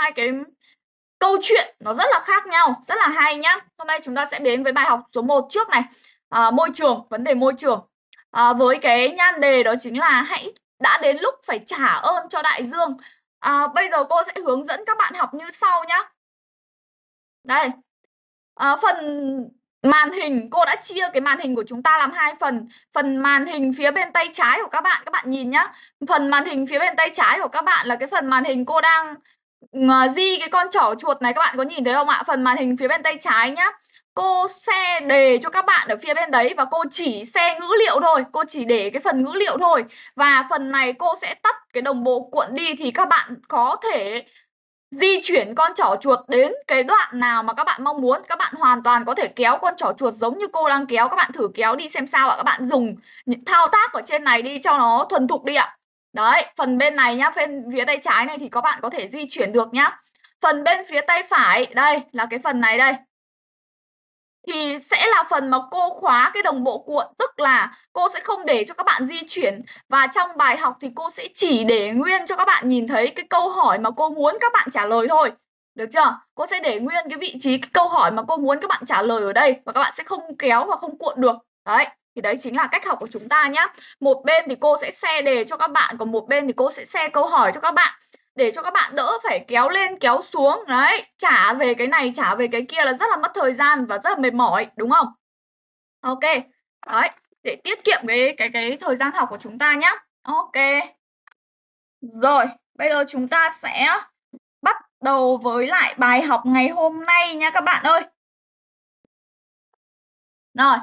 hai cái câu chuyện nó rất là khác nhau, rất là hay nhá. Hôm nay chúng ta sẽ đến với bài học số 1 trước này. Môi trường, vấn đề môi trường. Với cái nhan đề đó chính là đã đến lúc phải trả ơn cho đại dương. Bây giờ cô sẽ hướng dẫn các bạn học như sau nhá. Đây. Phần màn hình, cô đã chia cái màn hình của chúng ta làm hai phần. Phần màn hình phía bên tay trái của các bạn nhìn nhá. Phần màn hình phía bên tay trái của các bạn là cái phần màn hình cô đang di cái con trỏ chuột này, các bạn có nhìn thấy không ạ? Phần màn hình phía bên tay trái nhá. Cô share đề cho các bạn ở phía bên đấy và cô chỉ share ngữ liệu thôi, cô chỉ để cái phần ngữ liệu thôi. Và phần này cô sẽ tắt cái đồng bộ cuộn đi thì các bạn có thể di chuyển con trỏ chuột đến cái đoạn nào mà các bạn mong muốn. Các bạn hoàn toàn có thể kéo con trỏ chuột giống như cô đang kéo. Các bạn thử kéo đi xem sao ạ. Các bạn dùng những thao tác ở trên này đi cho nó thuần thục đi ạ. Đấy, phần bên này nhá, bên phía tay trái này thì các bạn có thể di chuyển được nhá. Phần bên phía tay phải, đây là cái phần này đây, thì sẽ là phần mà cô khóa cái đồng bộ cuộn, tức là cô sẽ không để cho các bạn di chuyển. Và trong bài học thì cô sẽ chỉ để nguyên cho các bạn nhìn thấy cái câu hỏi mà cô muốn các bạn trả lời thôi. Được chưa? Cô sẽ để nguyên cái vị trí cái câu hỏi mà cô muốn các bạn trả lời ở đây, và các bạn sẽ không kéo và không cuộn được. Đấy, thì đấy chính là cách học của chúng ta nhá. Một bên thì cô sẽ share đề cho các bạn, còn một bên thì cô sẽ share câu hỏi cho các bạn, để cho các bạn đỡ phải kéo lên kéo xuống. Đấy, trả về cái này trả về cái kia là rất là mất thời gian và rất là mệt mỏi, đúng không? Ok, đấy, để tiết kiệm cái thời gian học của chúng ta nhé. Ok, rồi bây giờ chúng ta sẽ bắt đầu với lại bài học ngày hôm nay nha các bạn ơi. Rồi,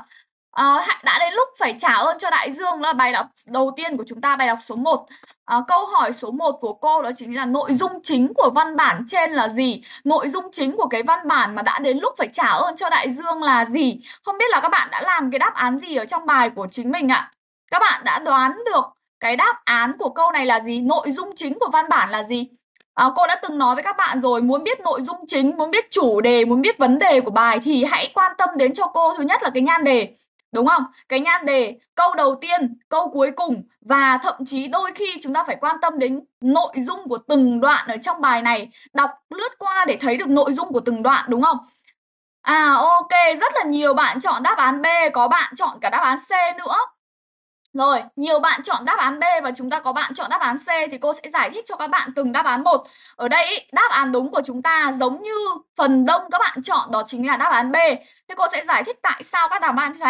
đã đến lúc phải trả ơn cho đại dương là bài đọc đầu tiên của chúng ta, bài đọc số 1. Câu hỏi số 1 của cô đó chính là nội dung chính của văn bản trên là gì? Nội dung chính của cái văn bản mà đã đến lúc phải trả ơn cho đại dương là gì? Không biết là các bạn đã làm cái đáp án gì ở trong bài của chính mình ạ? Các bạn đã đoán được cái đáp án của câu này là gì? Nội dung chính của văn bản là gì? Cô đã từng nói với các bạn rồi, muốn biết nội dung chính, muốn biết chủ đề, muốn biết vấn đề của bài thì hãy quan tâm đến cho cô thứ nhất là cái nhan đề. Đúng không? Cái nhan đề, câu đầu tiên, câu cuối cùng, và thậm chí đôi khi chúng ta phải quan tâm đến nội dung của từng đoạn ở trong bài này. Đọc lướt qua để thấy được nội dung của từng đoạn, đúng không? Ok, rất là nhiều bạn chọn đáp án B, có bạn chọn cả đáp án C nữa. Rồi, nhiều bạn chọn đáp án B và chúng ta có bạn chọn đáp án C, thì cô sẽ giải thích cho các bạn từng đáp án một. Ở đây đáp án đúng của chúng ta giống như phần đông các bạn chọn, đó chính là đáp án B. Thế cô sẽ giải thích tại sao các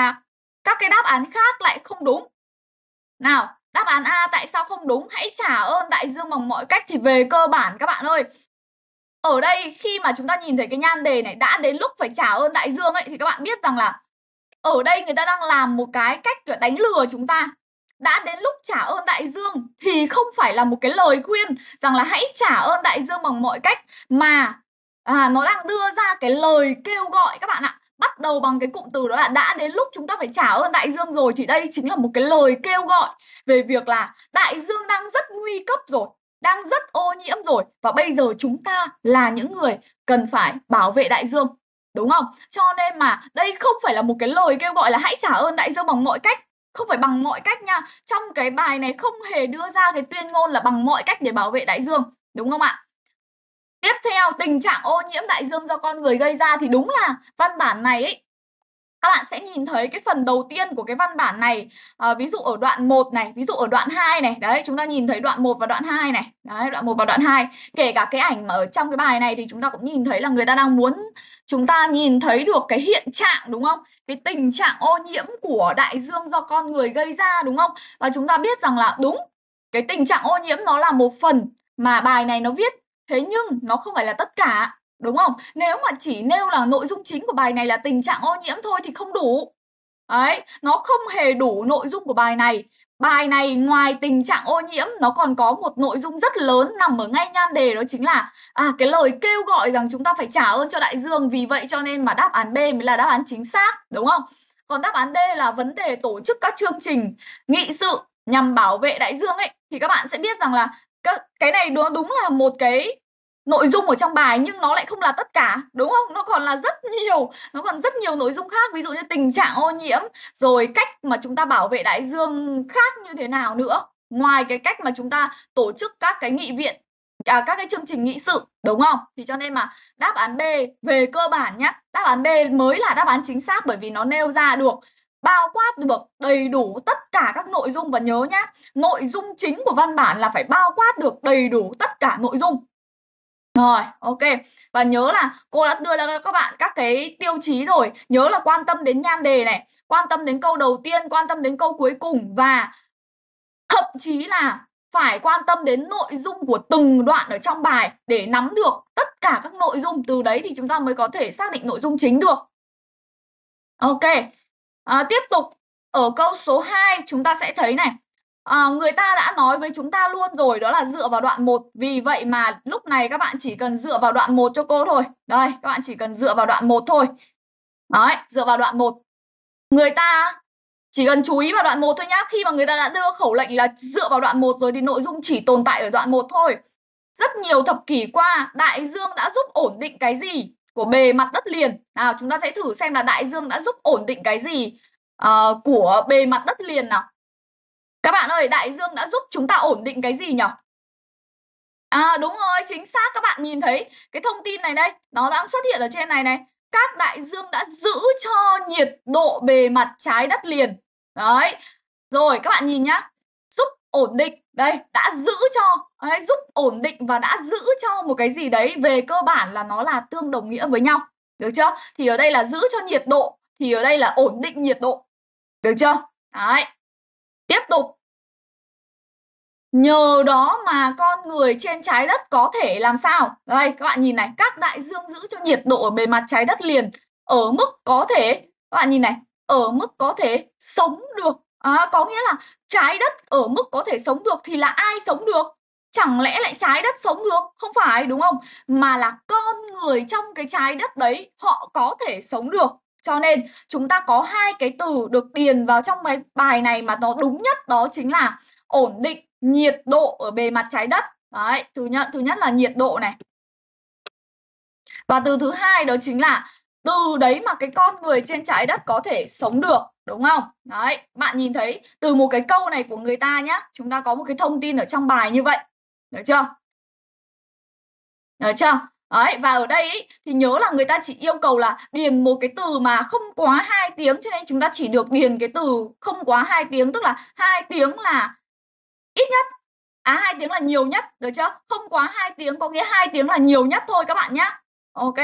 cái đáp án khác lại không đúng. Nào, đáp án A tại sao không đúng? Hãy trả ơn đại dương bằng mọi cách. Thì về cơ bản các bạn ơi, ở đây khi mà chúng ta nhìn thấy cái nhan đề này, đã đến lúc phải trả ơn đại dương ấy, thì các bạn biết rằng là ở đây người ta đang làm một cái cách đánh lừa chúng ta. Đã đến lúc trả ơn đại dương thì không phải là một cái lời khuyên rằng là hãy trả ơn đại dương bằng mọi cách, mà nó đang đưa ra cái lời kêu gọi các bạn ạ. Bắt đầu bằng cái cụm từ đó là đã đến lúc chúng ta phải trả ơn đại dương rồi, thì đây chính là một cái lời kêu gọi về việc là đại dương đang rất nguy cấp rồi, đang rất ô nhiễm rồi, và bây giờ chúng ta là những người cần phải bảo vệ đại dương. Đúng không? Cho nên mà đây không phải là một cái lời kêu gọi là hãy trả ơn đại dương bằng mọi cách. Không phải bằng mọi cách nha. Trong cái bài này không hề đưa ra cái tuyên ngôn là bằng mọi cách để bảo vệ đại dương. Đúng không ạ? Tiếp theo, tình trạng ô nhiễm đại dương do con người gây ra, thì đúng là văn bản này ấy, các bạn sẽ nhìn thấy cái phần đầu tiên của cái văn bản này, ví dụ ở đoạn 1 này, ví dụ ở đoạn 2 này. Đấy, chúng ta nhìn thấy đoạn 1 và đoạn 2 này. Đấy, đoạn 1 và đoạn 2. Kể cả cái ảnh mà ở trong cái bài này thì chúng ta cũng nhìn thấy là người ta đang muốn chúng ta nhìn thấy được cái hiện trạng, đúng không? Cái tình trạng ô nhiễm của đại dương do con người gây ra, đúng không? Và chúng ta biết rằng là đúng, cái tình trạng ô nhiễm nó là một phần mà bài này nó viết, thế nhưng nó không phải là tất cả. Đúng không? Nếu mà chỉ nêu là nội dung chính của bài này là tình trạng ô nhiễm thôi thì không đủ. Đấy, nó không hề đủ nội dung của bài này. Bài này ngoài tình trạng ô nhiễm, nó còn có một nội dung rất lớn nằm ở ngay nhan đề, đó chính là cái lời kêu gọi rằng chúng ta phải trả ơn cho đại dương. Vì vậy cho nên mà đáp án B mới là đáp án chính xác, đúng không? Còn đáp án D là vấn đề tổ chức các chương trình nghị sự nhằm bảo vệ đại dương ấy, thì các bạn sẽ biết rằng là cái này đúng là một cái nội dung ở trong bài, nhưng nó lại không là tất cả, đúng không? Nó còn rất nhiều nội dung khác, ví dụ như tình trạng ô nhiễm, rồi cách mà chúng ta bảo vệ đại dương khác như thế nào nữa, ngoài cái cách mà chúng ta tổ chức các cái nghị viện các cái chương trình nghị sự, đúng không? Thì cho nên mà đáp án B về cơ bản nhá, đáp án B mới là đáp án chính xác, bởi vì nó nêu ra được, bao quát được đầy đủ tất cả các nội dung. Và nhớ nhá, nội dung chính của văn bản là phải bao quát được đầy đủ tất cả nội dung. Rồi, ok. Và nhớ là cô đã đưa ra các bạn các cái tiêu chí rồi. Nhớ là quan tâm đến nhan đề này, quan tâm đến câu đầu tiên, quan tâm đến câu cuối cùng, và thậm chí là phải quan tâm đến nội dung của từng đoạn ở trong bài để nắm được tất cả các nội dung. Từ đấy thì chúng ta mới có thể xác định nội dung chính được. Ok. Tiếp tục ở câu số 2 chúng ta sẽ thấy này, người ta đã nói với chúng ta luôn rồi, đó là dựa vào đoạn 1. Vì vậy mà lúc này các bạn chỉ cần dựa vào đoạn 1 cho cô thôi. Đây, các bạn chỉ cần dựa vào đoạn 1 thôi. Đấy, dựa vào đoạn 1. Người ta chỉ cần chú ý vào đoạn 1 thôi nhá. Khi mà người ta đã đưa khẩu lệnh là dựa vào đoạn 1 rồi thì nội dung chỉ tồn tại ở đoạn 1 thôi. Rất nhiều thập kỷ qua, đại dương đã giúp ổn định cái gì của bề mặt đất liền? Nào, chúng ta sẽ thử xem là đại dương đã giúp ổn định cái gì của bề mặt đất liền nào. Các bạn ơi, đại dương đã giúp chúng ta ổn định cái gì nhỉ? Đúng rồi, chính xác. Các bạn nhìn thấy cái thông tin này đây, nó đang xuất hiện ở trên này này. Các đại dương đã giữ cho nhiệt độ bề mặt trái đất liền. Đấy. Rồi, các bạn nhìn nhá. Giúp ổn định. Đây, đã giữ cho. Đấy, giúp ổn định và đã giữ cho một cái gì đấy. Về cơ bản là nó là tương đồng nghĩa với nhau. Được chưa? Thì ở đây là giữ cho nhiệt độ. Thì ở đây là ổn định nhiệt độ. Được chưa? Đấy. Tiếp tục. Nhờ đó mà con người trên trái đất có thể làm sao? Đây, các bạn nhìn này, các đại dương giữ cho nhiệt độ ở bề mặt trái đất liền ở mức có thể, các bạn nhìn này, ở mức có thể sống được. Có nghĩa là trái đất ở mức có thể sống được thì là ai sống được? Chẳng lẽ lại trái đất sống được? Không phải, đúng không? Mà là con người trong cái trái đất đấy họ có thể sống được. Cho nên chúng ta có hai cái từ được điền vào trong cái bài này mà nó đúng nhất, đó chính là ổn định nhiệt độ ở bề mặt trái đất. Đấy, thứ nhất là nhiệt độ này. Và từ thứ hai đó chính là từ đấy mà cái con người trên trái đất có thể sống được, đúng không? Đấy, bạn nhìn thấy từ một cái câu này của người ta nhá, chúng ta có một cái thông tin ở trong bài như vậy. Được chưa? Được chưa? Đấy, và ở đây ý, thì nhớ là người ta chỉ yêu cầu là điền một cái từ mà không quá 2 tiếng, cho nên chúng ta chỉ được điền cái từ không quá 2 tiếng, tức là 2 tiếng là ít nhất. 2 tiếng là nhiều nhất, được chưa? Không quá 2 tiếng có nghĩa 2 tiếng là nhiều nhất thôi các bạn nhá. Ok.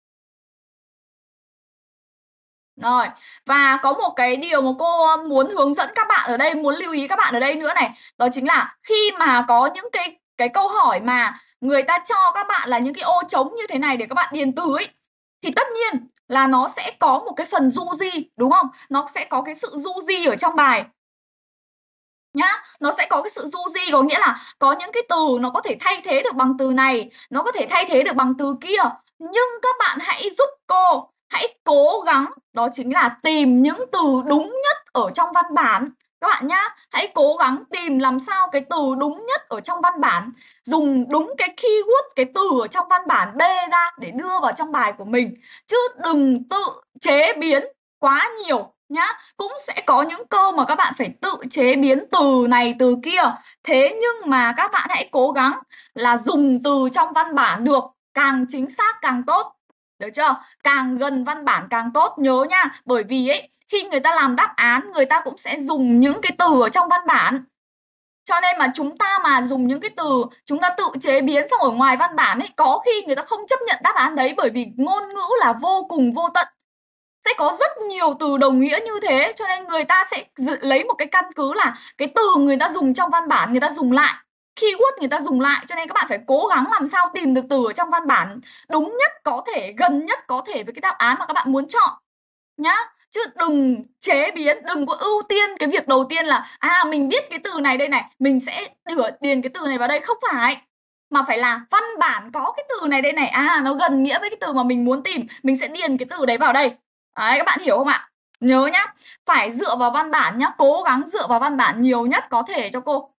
Rồi, và có một cái điều mà cô muốn hướng dẫn các bạn ở đây, muốn lưu ý các bạn ở đây nữa này, đó chính là khi mà có những cái câu hỏi mà người ta cho các bạn là những cái ô trống như thế này để các bạn điền từ ấy, thì tất nhiên là nó sẽ có một cái phần du di, đúng không? Nó sẽ có cái sự du di ở trong bài. Nhá, nó sẽ có cái sự du di, có nghĩa là có những cái từ nó có thể thay thế được bằng từ này, nó có thể thay thế được bằng từ kia. Nhưng các bạn hãy giúp cô, hãy cố gắng, đó chính là tìm những từ đúng nhất ở trong văn bản. Các bạn nhá, hãy cố gắng tìm làm sao cái từ đúng nhất ở trong văn bản, dùng đúng cái keyword, cái từ ở trong văn bản B ra để đưa vào trong bài của mình. Chứ đừng tự chế biến quá nhiều nhá. Cũng sẽ có những câu mà các bạn phải tự chế biến từ này từ kia. Thế nhưng mà các bạn hãy cố gắng là dùng từ trong văn bản được, càng chính xác càng tốt. Được chưa? Càng gần văn bản càng tốt, nhớ nha. Bởi vì ấy, khi người ta làm đáp án, người ta cũng sẽ dùng những cái từ ở trong văn bản. Cho nên mà chúng ta mà dùng những cái từ chúng ta tự chế biến xong ở ngoài văn bản ấy, có khi người ta không chấp nhận đáp án đấy, bởi vì ngôn ngữ là vô cùng vô tận. Sẽ có rất nhiều từ đồng nghĩa như thế, cho nên người ta sẽ lấy một cái căn cứ là cái từ người ta dùng trong văn bản người ta dùng lại, keyword người ta dùng lại. Cho nên các bạn phải cố gắng làm sao tìm được từ ở trong văn bản đúng nhất có thể, gần nhất có thể với cái đáp án mà các bạn muốn chọn nhá. Chứ đừng chế biến, đừng có ưu tiên cái việc đầu tiên là mình biết cái từ này đây này, mình sẽ điền cái từ này vào đây. Không phải, mà phải là văn bản có cái từ này đây này, nó gần nghĩa với cái từ mà mình muốn tìm, mình sẽ điền cái từ đấy vào đây. Đấy, các bạn hiểu không ạ? Nhớ nhá, phải dựa vào văn bản nhá, cố gắng dựa vào văn bản nhiều nhất có thể cho cô.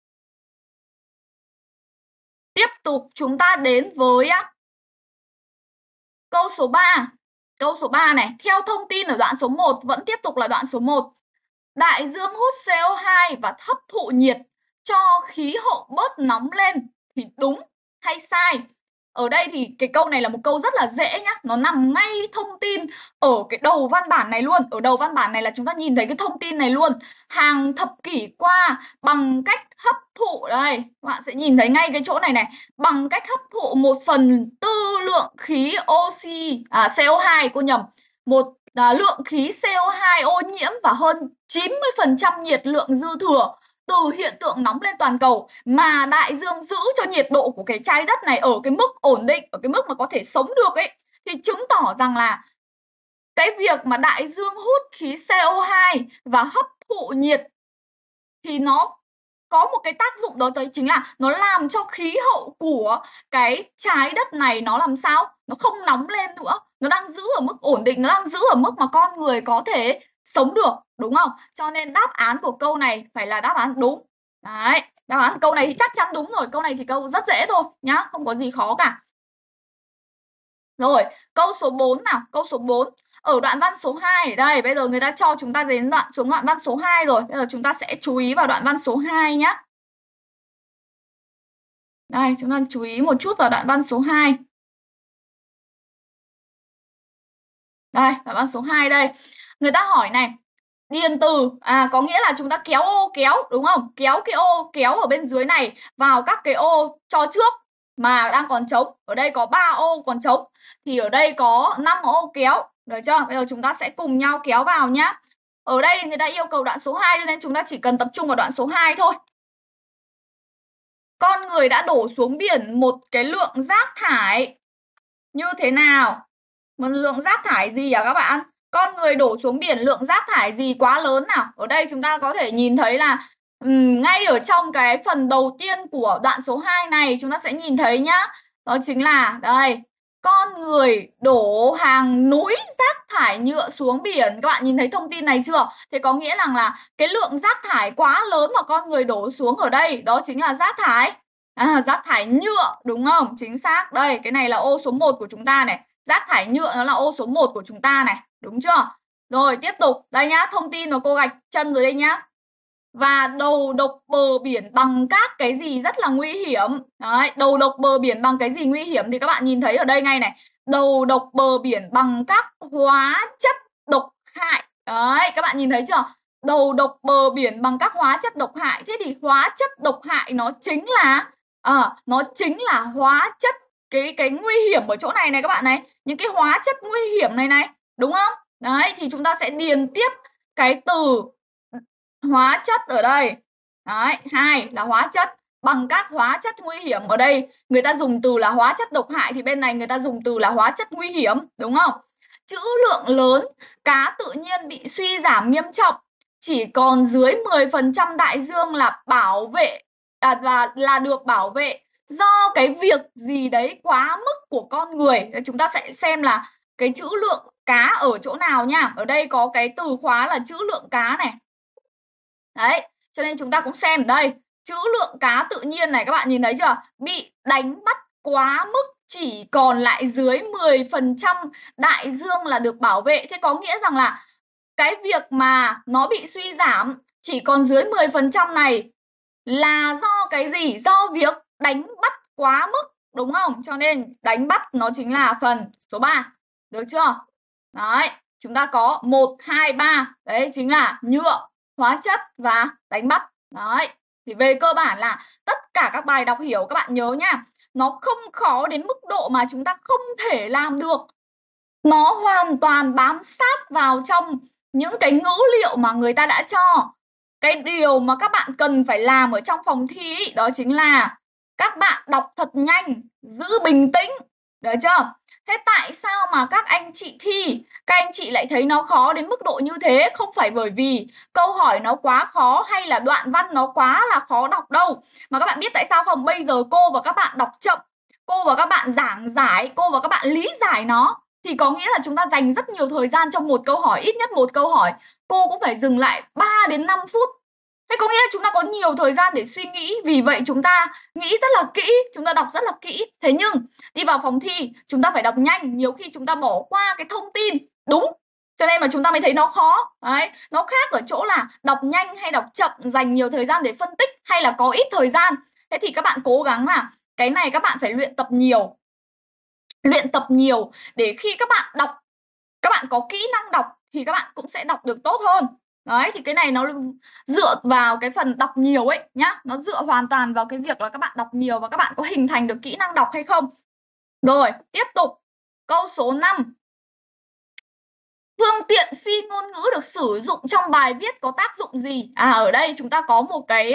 Tiếp tục chúng ta đến với câu số 3. Câu số 3 này, theo thông tin ở đoạn số 1, vẫn tiếp tục là đoạn số 1. Đại dương hút CO2 và hấp thụ nhiệt cho khí hậu bớt nóng lên thì đúng hay sai? Ở đây thì cái câu này là một câu rất là dễ nhá. Nó nằm ngay thông tin ở cái đầu văn bản này luôn. Ở đầu văn bản này là chúng ta nhìn thấy cái thông tin này luôn. Hàng thập kỷ qua bằng cách hấp thụ. Đây, các bạn sẽ nhìn thấy ngay cái chỗ này này. Bằng cách hấp thụ 1/4 lượng khí oxy, CO2, cô nhầm. Lượng khí CO2 ô nhiễm và hơn 90% nhiệt lượng dư thừa từ hiện tượng nóng lên toàn cầu, mà đại dương giữ cho nhiệt độ của cái trái đất này ở cái mức ổn định, ở cái mức mà có thể sống được ấy, thì chứng tỏ rằng là cái việc mà đại dương hút khí CO2 và hấp thụ nhiệt thì nó có một cái tác dụng đó, đấy chính là nó làm cho khí hậu của cái trái đất này nó làm sao? Nó không nóng lên nữa, nó đang giữ ở mức ổn định, nó đang giữ ở mức mà con người có thể sống được, đúng không? Cho nên đáp án của câu này phải là đáp án đúng. Đấy, đáp án câu này thì chắc chắn đúng rồi, câu này thì câu rất dễ thôi nhá, không có gì khó cả. Rồi, câu số 4 nào, câu số 4. Ở đoạn văn số 2 ở đây, bây giờ người ta cho chúng ta đến xuống đoạn văn số 2 rồi. Bây giờ chúng ta sẽ chú ý vào đoạn văn số 2 nhé. Đây, chúng ta chú ý một chút vào đoạn văn số 2. Đây, đoạn văn số 2 đây. Người ta hỏi này, điền từ, có nghĩa là chúng ta kéo ô kéo, đúng không? Kéo cái ô kéo ở bên dưới này vào các cái ô cho trước mà đang còn trống. Ở đây có 3 ô còn trống. Thì ở đây có 5 ô kéo. Được chưa? Bây giờ chúng ta sẽ cùng nhau kéo vào nhá. Ở đây người ta yêu cầu đoạn số 2 cho nên chúng ta chỉ cần tập trung vào đoạn số 2 thôi. Con người đã đổ xuống biển một cái lượng rác thải như thế nào? Một lượng rác thải gì hả các bạn? Con người đổ xuống biển lượng rác thải gì quá lớn nào? Ở đây chúng ta có thể nhìn thấy là ngay ở trong cái phần đầu tiên của đoạn số 2 này chúng ta sẽ nhìn thấy nhá. Đó chính là đây, con người đổ hàng núi rác thải nhựa xuống biển. Các bạn nhìn thấy thông tin này chưa? Thế có nghĩa rằng là cái lượng rác thải quá lớn mà con người đổ xuống ở đây, đó chính là rác thải nhựa, đúng không? Chính xác. Đây, cái này là ô số 1 của chúng ta này. Rác thải nhựa nó là ô số 1 của chúng ta này, đúng chưa? Rồi tiếp tục, đây nhá, thông tin mà cô gạch chân rồi đây nhá. Và đầu độc bờ biển bằng các cái gì rất là nguy hiểm. Đấy, đầu độc bờ biển bằng cái gì nguy hiểm thì các bạn nhìn thấy ở đây ngay này. Đầu độc bờ biển bằng các hóa chất độc hại. Đấy, các bạn nhìn thấy chưa? Đầu độc bờ biển bằng các hóa chất độc hại. Thế thì hóa chất độc hại nó chính là hóa chất cái nguy hiểm ở chỗ này này các bạn này. Những cái hóa chất nguy hiểm này này, đúng không? Đấy, thì chúng ta sẽ điền tiếp cái từ hóa chất ở đây. Đấy, 2 là hóa chất bằng các hóa chất nguy hiểm. Ở đây người ta dùng từ là hóa chất độc hại thì bên này người ta dùng từ là hóa chất nguy hiểm, đúng không? Trữ lượng lớn, cá tự nhiên bị suy giảm nghiêm trọng, chỉ còn dưới 10% đại dương là bảo vệ và là được bảo vệ do cái việc gì đấy quá mức của con người. Chúng ta sẽ xem là cái trữ lượng cá ở chỗ nào nha. Ở đây có cái từ khóa là trữ lượng cá này. Đấy, cho nên chúng ta cũng xem ở đây, trữ lượng cá tự nhiên này các bạn nhìn thấy chưa? Bị đánh bắt quá mức, chỉ còn lại dưới 10% đại dương là được bảo vệ. Thế có nghĩa rằng là cái việc mà nó bị suy giảm chỉ còn dưới 10% này là do cái gì? Do việc đánh bắt quá mức, đúng không? Cho nên đánh bắt nó chính là phần số 3. Được chưa? Đấy, chúng ta có 1, 2, 3. Đấy chính là nhựa, hóa chất và đánh bắt. Đấy, thì về cơ bản là tất cả các bài đọc hiểu các bạn nhớ nhá. Nó không khó đến mức độ mà chúng ta không thể làm được. Nó hoàn toàn bám sát vào trong những cái ngữ liệu mà người ta đã cho. Cái điều mà các bạn cần phải làm ở trong phòng thi ý, đó chính là các bạn đọc thật nhanh, giữ bình tĩnh. Được chưa? Thế tại sao mà các anh chị thi, các anh chị lại thấy nó khó đến mức độ như thế? Không phải bởi vì câu hỏi nó quá khó hay là đoạn văn nó quá là khó đọc đâu. Mà các bạn biết tại sao không? Bây giờ cô và các bạn đọc chậm, cô và các bạn giảng giải, cô và các bạn lý giải nó, thì có nghĩa là chúng ta dành rất nhiều thời gian trong một câu hỏi, ít nhất một câu hỏi cô cũng phải dừng lại 3 đến 5 phút. Thế có nghĩa là chúng ta có nhiều thời gian để suy nghĩ, vì vậy chúng ta nghĩ rất là kỹ, chúng ta đọc rất là kỹ. Thế nhưng đi vào phòng thi chúng ta phải đọc nhanh, nhiều khi chúng ta bỏ qua cái thông tin đúng, cho nên mà chúng ta mới thấy nó khó. Đấy, nó khác ở chỗ là đọc nhanh hay đọc chậm, dành nhiều thời gian để phân tích hay là có ít thời gian. Thế thì các bạn cố gắng là Cái này các bạn phải luyện tập nhiều. Luyện tập nhiều để khi các bạn đọc, các bạn có kỹ năng đọc thì các bạn cũng sẽ đọc được tốt hơn. Đấy, thì cái này nó dựa vào cái phần đọc nhiều ấy nhá. Nó dựa hoàn toàn vào cái việc là các bạn đọc nhiều và các bạn có hình thành được kỹ năng đọc hay không. Rồi, tiếp tục. Câu số 5. Phương tiện phi ngôn ngữ được sử dụng trong bài viết có tác dụng gì? Ở đây chúng ta có một cái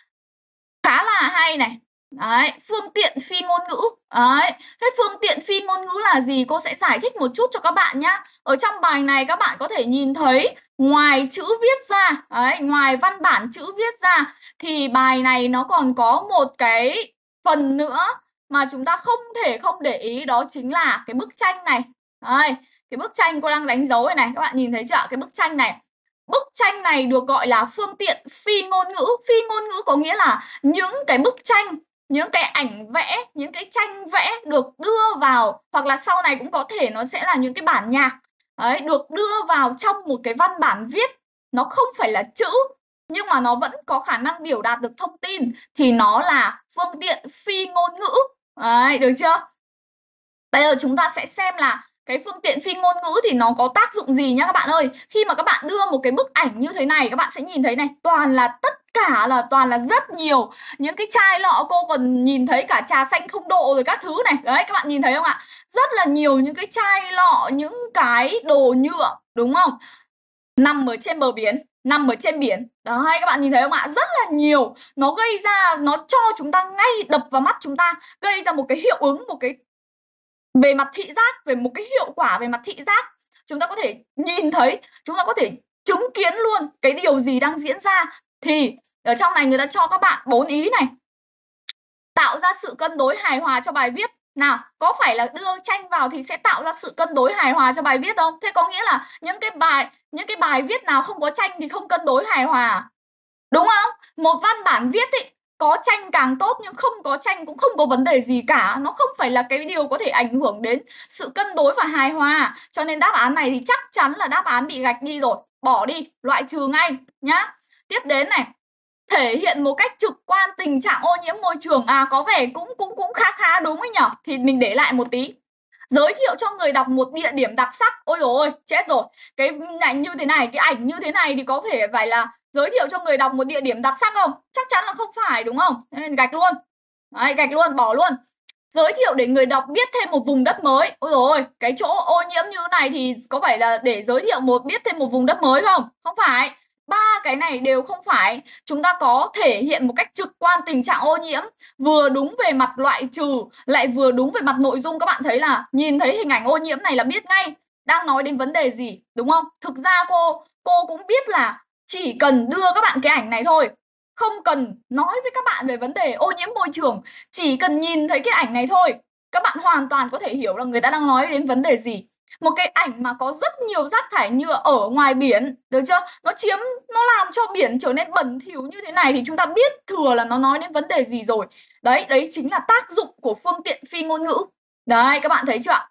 khá là hay này. Đấy, phương tiện phi ngôn ngữ. Đấy, thế phương tiện phi ngôn ngữ là gì? Cô sẽ giải thích một chút cho các bạn nhá. Ở trong bài này các bạn có thể nhìn thấy ngoài chữ viết ra, đấy, ngoài văn bản chữ viết ra thì bài này nó còn có một cái phần nữa mà chúng ta không thể không để ý, đó chính là cái bức tranh này. Đấy, cái bức tranh cô đang đánh dấu này, các bạn nhìn thấy chưa? Cái bức tranh này. Bức tranh này được gọi là phương tiện phi ngôn ngữ. Phi ngôn ngữ có nghĩa là những cái bức tranh, những cái ảnh vẽ, những cái tranh vẽ được đưa vào, hoặc là sau này cũng có thể nó sẽ là những cái bản nhạc. Đấy, được đưa vào trong một cái văn bản viết. Nó không phải là chữ, nhưng mà nó vẫn có khả năng biểu đạt được thông tin, thì nó là phương tiện phi ngôn ngữ. Đấy, được chưa? Bây giờ chúng ta sẽ xem là cái phương tiện phi ngôn ngữ thì nó có tác dụng gì nhá các bạn ơi. Khi mà các bạn đưa một cái bức ảnh như thế này, các bạn sẽ nhìn thấy này, tất cả là toàn là rất nhiều những cái chai lọ, cô còn nhìn thấy cả trà xanh không độ rồi các thứ này. Đấy, các bạn nhìn thấy không ạ? Rất là nhiều những cái chai lọ, những cái đồ nhựa, đúng không? Nằm ở trên bờ biển, nằm ở trên biển. Đấy, các bạn nhìn thấy không ạ? Rất là nhiều. Nó gây ra, nó cho chúng ta ngay đập vào mắt chúng ta, gây ra một cái hiệu ứng, một cái về mặt thị giác, về một cái hiệu quả về mặt thị giác. Chúng ta có thể nhìn thấy, chúng ta có thể chứng kiến luôn cái điều gì đang diễn ra. Thì ở trong này người ta cho các bạn 4 ý này. Tạo ra sự cân đối hài hòa cho bài viết. Nào, có phải là đưa tranh vào thì sẽ tạo ra sự cân đối hài hòa cho bài viết không? Thế có nghĩa là những cái bài viết nào không có tranh thì không cân đối hài hòa, đúng không? Một văn bản viết ý, có tranh càng tốt, nhưng không có tranh cũng không có vấn đề gì cả. Nó không phải là cái điều có thể ảnh hưởng đến sự cân đối và hài hòa. Cho nên đáp án này thì chắc chắn là đáp án bị gạch đi rồi. Bỏ đi, loại trừ ngay nhá. Tiếp đến này. Thể hiện một cách trực quan tình trạng ô nhiễm môi trường. Có vẻ cũng khá đúng ấy nhở. Thì mình để lại một tí. Giới thiệu cho người đọc một địa điểm đặc sắc. Ôi dồi ôi, chết rồi. Cái ảnh như thế này, cái ảnh như thế này thì có thể phải là giới thiệu cho người đọc một địa điểm đặc sắc không? Chắc chắn là không phải, đúng không? Nên gạch luôn. Đấy, gạch luôn, bỏ luôn. Giới thiệu để người đọc biết thêm một vùng đất mới. Ôi dồi ôi, cái chỗ ô nhiễm như này thì có phải là để giới thiệu biết thêm một vùng đất mới không? Không phải. Ba cái này đều không phải. Chúng ta có thể hiện một cách trực quan tình trạng ô nhiễm, vừa đúng về mặt loại trừ, lại vừa đúng về mặt nội dung. Các bạn thấy là nhìn thấy hình ảnh ô nhiễm này là biết ngay đang nói đến vấn đề gì, đúng không? Thực ra cô cũng biết là chỉ cần đưa các bạn cái ảnh này thôi, không cần nói với các bạn về vấn đề ô nhiễm môi trường, chỉ cần nhìn thấy cái ảnh này thôi, các bạn hoàn toàn có thể hiểu là người ta đang nói đến vấn đề gì. Một cái ảnh mà có rất nhiều rác thải nhựa ở ngoài biển, được chưa? Nó làm cho biển trở nên bẩn thỉu như thế này thì chúng ta biết thừa là nó nói đến vấn đề gì rồi. Đấy chính là tác dụng của phương tiện phi ngôn ngữ. Đấy, các bạn thấy chưa?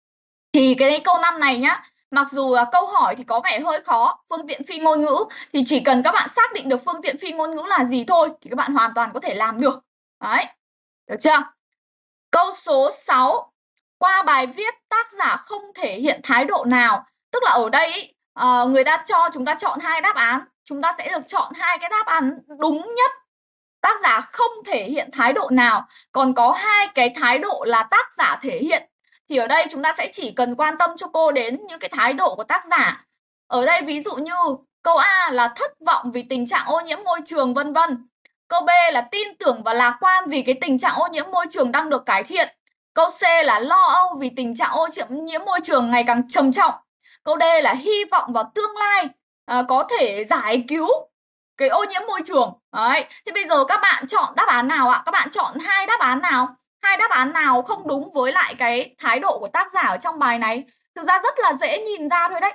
Thì cái câu 5 này nhá, mặc dù là câu hỏi thì có vẻ hơi khó, phương tiện phi ngôn ngữ, thì chỉ cần các bạn xác định được phương tiện phi ngôn ngữ là gì thôi thì các bạn hoàn toàn có thể làm được. Đấy, được chưa? Câu số 6. Qua bài viết tác giả không thể hiện thái độ nào. Tức là ở đây ý, người ta cho chúng ta chọn 2 đáp án, chúng ta sẽ được chọn 2 cái đáp án đúng nhất. Tác giả không thể hiện thái độ nào, còn có 2 cái thái độ là tác giả thể hiện. Thì ở đây chúng ta sẽ chỉ cần quan tâm cho cô đến những cái thái độ của tác giả. Ở đây ví dụ như câu A là thất vọng vì tình trạng ô nhiễm môi trường vân vân. Câu B là tin tưởng và lạc quan vì cái tình trạng ô nhiễm môi trường đang được cải thiện. Câu C là lo âu vì tình trạng ô nhiễm môi trường ngày càng trầm trọng. Câu D là hy vọng vào tương lai có thể giải cứu cái ô nhiễm môi trường. Đấy, thì bây giờ các bạn chọn đáp án nào ạ? Các bạn chọn 2 đáp án nào? 2 đáp án nào không đúng với lại cái thái độ của tác giả ở trong bài này? Thực ra rất là dễ nhìn ra thôi đấy.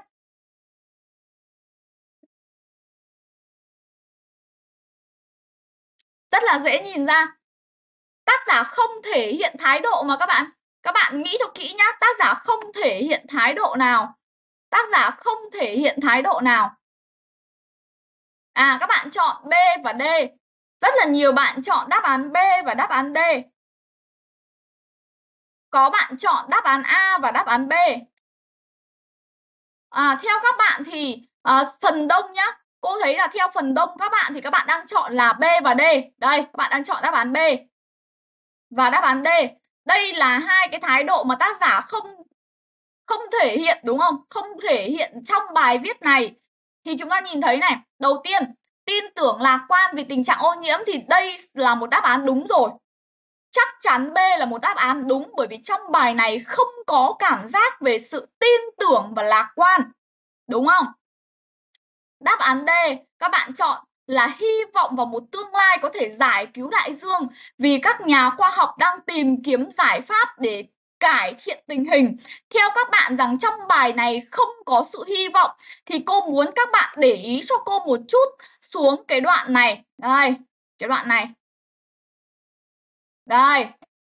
Rất là dễ nhìn ra. Tác giả không thể hiện thái độ mà các bạn. Các bạn nghĩ cho kỹ nhá, tác giả không thể hiện thái độ nào. Tác giả không thể hiện thái độ nào. Các bạn chọn B và D. Rất là nhiều bạn chọn đáp án B và đáp án D. Có bạn chọn đáp án A và đáp án B. Theo các bạn thì phần đông nhá, cô thấy là theo phần đông các bạn thì các bạn đang chọn là B và D. Đây, các bạn đang chọn đáp án B và đáp án D. Đây là hai cái thái độ mà tác giả không thể hiện, đúng không? Không thể hiện trong bài viết này. Thì chúng ta nhìn thấy này, đầu tiên, tin tưởng lạc quan vì tình trạng ô nhiễm thì đây là một đáp án đúng rồi. Chắc chắn B là một đáp án đúng, bởi vì trong bài này không có cảm giác về sự tin tưởng và lạc quan, đúng không? Đáp án D các bạn chọn là hy vọng vào một tương lai có thể giải cứu đại dương vì các nhà khoa học đang tìm kiếm giải pháp để cải thiện tình hình. Theo các bạn rằng trong bài này không có sự hy vọng thì cô muốn các bạn để ý cho cô một chút xuống cái đoạn này. Đây, cái đoạn này. Đây.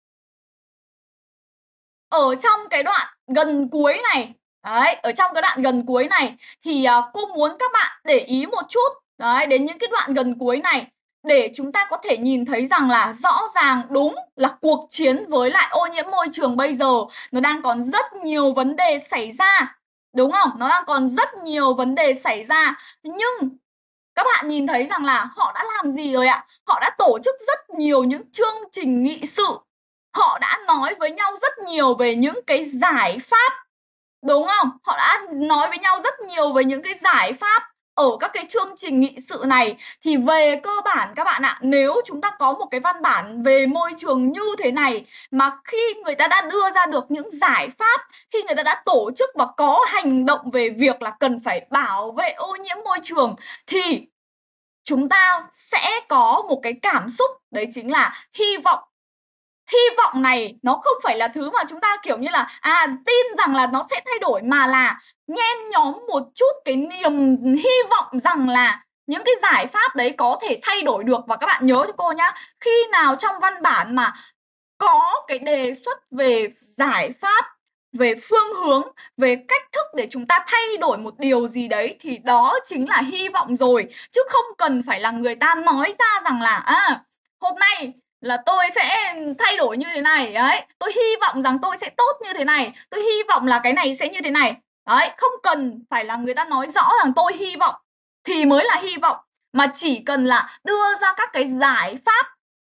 Ở trong cái đoạn gần cuối này, đấy, ở trong cái đoạn gần cuối này thì cô muốn các bạn để ý một chút đấy, đến những cái đoạn gần cuối này để chúng ta có thể nhìn thấy rằng là rõ ràng đúng là cuộc chiến với lại ô nhiễm môi trường bây giờ nó đang còn rất nhiều vấn đề xảy ra, đúng không? Nó đang còn rất nhiều vấn đề xảy ra, nhưng các bạn nhìn thấy rằng là họ đã làm gì rồi ạ? Họ đã tổ chức rất nhiều những chương trình nghị sự. Họ đã nói với nhau rất nhiều về những cái giải pháp, đúng không? Họ đã nói với nhau rất nhiều về những cái giải pháp ở các cái chương trình nghị sự này. Thì về cơ bản các bạn ạ, nếu chúng ta có một cái văn bản về môi trường như thế này mà khi người ta đã đưa ra được những giải pháp, khi người ta đã tổ chức và có hành động về việc là cần phải bảo vệ ô nhiễm môi trường thì chúng ta sẽ có một cái cảm xúc, đấy chính là hy vọng. Hy vọng này nó không phải là thứ mà chúng ta kiểu như là tin rằng là nó sẽ thay đổi, mà là nhen nhóm một chút cái niềm hy vọng rằng là những cái giải pháp đấy có thể thay đổi được. Và các bạn nhớ cho cô nhá, khi nào trong văn bản mà có cái đề xuất về giải pháp, về phương hướng, về cách thức để chúng ta thay đổi một điều gì đấy thì đó chính là hy vọng rồi, chứ không cần phải là người ta nói ra rằng là hôm nay là tôi sẽ thay đổi như thế này đấy, tôi hy vọng rằng tôi sẽ tốt như thế này, tôi hy vọng là cái này sẽ như thế này đấy. Không cần phải là người ta nói rõ rằng tôi hy vọng thì mới là hy vọng, mà chỉ cần là đưa ra các cái giải pháp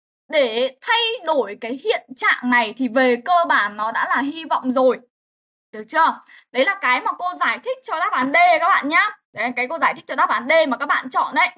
để thay đổi cái hiện trạng này thì về cơ bản nó đã là hy vọng rồi. Được chưa? Đấy là cái mà cô giải thích cho đáp án D các bạn nhá. Đấy, cái cô giải thích cho đáp án D mà các bạn chọn đấy.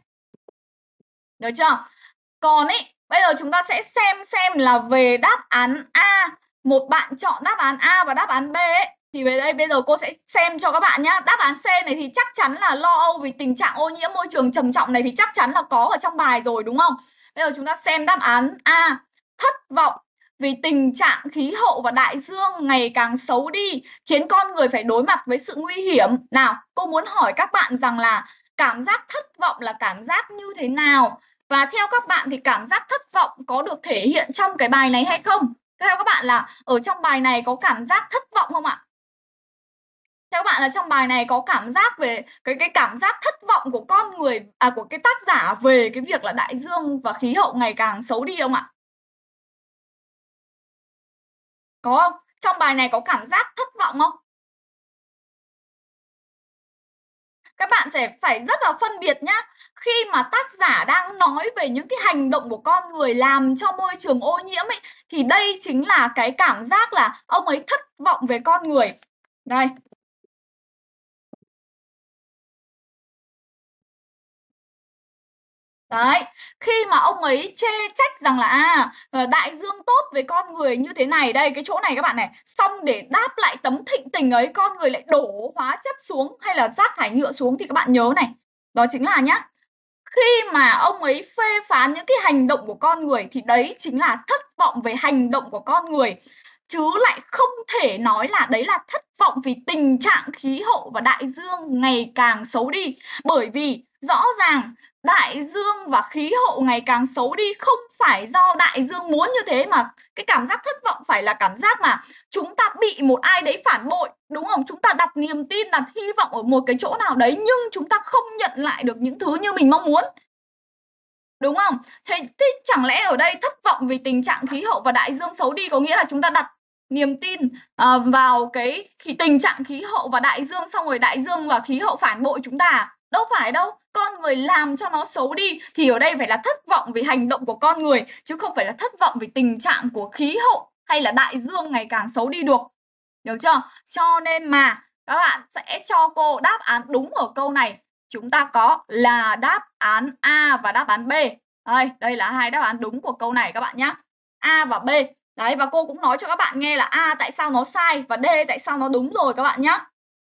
Được chưa? Còn bây giờ chúng ta sẽ xem là về đáp án A. Một bạn chọn đáp án A và đáp án B ấy, thì về đây bây giờ cô sẽ xem cho các bạn nhá. Đáp án C này thì chắc chắn là lo âu vì tình trạng ô nhiễm môi trường trầm trọng này thì chắc chắn là có ở trong bài rồi, đúng không? Bây giờ chúng ta xem đáp án A. Thất vọng vì tình trạng khí hậu và đại dương ngày càng xấu đi, khiến con người phải đối mặt với sự nguy hiểm. Nào, cô muốn hỏi các bạn rằng là cảm giác thất vọng là cảm giác như thế nào? Và theo các bạn thì cảm giác thất vọng có được thể hiện trong cái bài này hay không? Theo các bạn là ở trong bài này có cảm giác thất vọng không ạ? Theo các bạn là trong bài này có cảm giác về cái cảm giác thất vọng của con người, của cái tác giả về cái việc là đại dương và khí hậu ngày càng xấu đi không ạ? Có không? Trong bài này có cảm giác thất vọng không? Các bạn sẽ phải rất là phân biệt nhá. Khi mà tác giả đang nói về những cái hành động của con người làm cho môi trường ô nhiễm ấy, thì đây chính là cái cảm giác là ông ấy thất vọng về con người. Đây. Đấy, khi mà ông ấy chê trách rằng là đại dương tốt với con người như thế này, đây cái chỗ này các bạn này, xong để đáp lại tấm thịnh tình ấy con người lại đổ hóa chất xuống hay là rác thải nhựa xuống thì các bạn nhớ này, đó chính là nhá, khi mà ông ấy phê phán những cái hành động của con người thì đấy chính là thất vọng về hành động của con người, chứ lại không thể nói là đấy là thất vọng vì tình trạng khí hậu và đại dương ngày càng xấu đi. Bởi vì rõ ràng đại dương và khí hậu ngày càng xấu đi không phải do đại dương muốn như thế, mà cái cảm giác thất vọng phải là cảm giác mà chúng ta bị một ai đấy phản bội, đúng không? Chúng ta đặt niềm tin, đặt hy vọng ở một cái chỗ nào đấy nhưng chúng ta không nhận lại được những thứ như mình mong muốn, đúng không? Thế chẳng lẽ ở đây thất vọng vì tình trạng khí hậu và đại dương xấu đi có nghĩa là chúng ta đặt niềm tin vào cái tình trạng khí hậu và đại dương, xong rồi đại dương và khí hậu phản bội chúng ta. Đâu phải đâu, con người làm cho nó xấu đi thì ở đây phải là thất vọng vì hành động của con người, chứ không phải là thất vọng vì tình trạng của khí hậu hay là đại dương ngày càng xấu đi được. Được chưa? Cho nên mà các bạn sẽ cho cô đáp án đúng ở câu này. Chúng ta có là đáp án A và đáp án B. Đây là hai đáp án đúng của câu này các bạn nhé. A và B. Đấy, và cô cũng nói cho các bạn nghe là A tại sao nó sai và D tại sao nó đúng rồi các bạn nhé.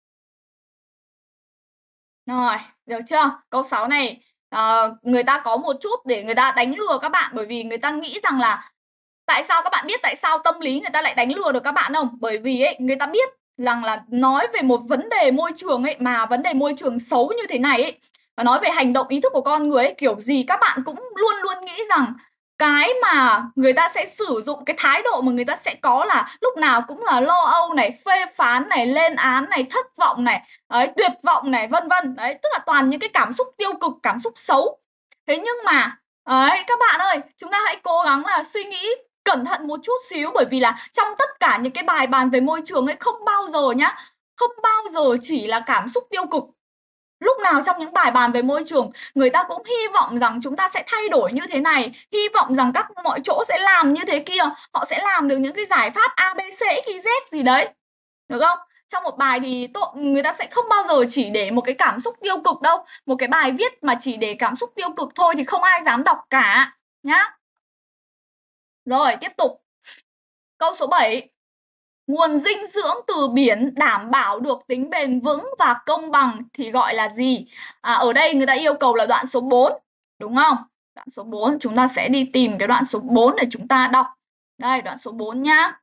Rồi, được chưa? Câu 6 này người ta có một chút để người ta đánh lừa các bạn, bởi vì người ta nghĩ rằng là tại sao các bạn biết tại sao tâm lý người ta lại đánh lừa được các bạn không? Bởi vì ấy, người ta biết rằng là nói về một vấn đề môi trường ấy, mà vấn đề môi trường xấu như thế này ấy, và nói về hành động ý thức của con người ấy, kiểu gì các bạn cũng luôn luôn nghĩ rằng cái mà người ta sẽ sử dụng, cái thái độ mà người ta sẽ có là lúc nào cũng là lo âu này, phê phán này, lên án này, thất vọng này, đấy, tuyệt vọng này, vân vân. Đấy, tức là toàn những cái cảm xúc tiêu cực, cảm xúc xấu. Thế nhưng mà đấy, các bạn ơi, chúng ta hãy cố gắng là suy nghĩ cẩn thận một chút xíu, bởi vì là trong tất cả những cái bài bàn về môi trường ấy không bao giờ nhá, không bao giờ chỉ là cảm xúc tiêu cực. Lúc nào trong những bài bàn về môi trường, người ta cũng hy vọng rằng chúng ta sẽ thay đổi như thế này, hy vọng rằng các mọi chỗ sẽ làm như thế kia, họ sẽ làm được những cái giải pháp A, B, C, Y, Z gì đấy. Được không? Trong một bài thì người ta sẽ không bao giờ chỉ để một cái cảm xúc tiêu cực đâu. Một cái bài viết mà chỉ để cảm xúc tiêu cực thôi thì không ai dám đọc cả nhá. Rồi, tiếp tục. Câu số 7. Nguồn dinh dưỡng từ biển đảm bảo được tính bền vững và công bằng thì gọi là gì? Ở đây người ta yêu cầu là đoạn số 4, đúng không? Đoạn số 4, chúng ta sẽ đi tìm cái đoạn số 4 để chúng ta đọc. Đây, đoạn số 4 nhá.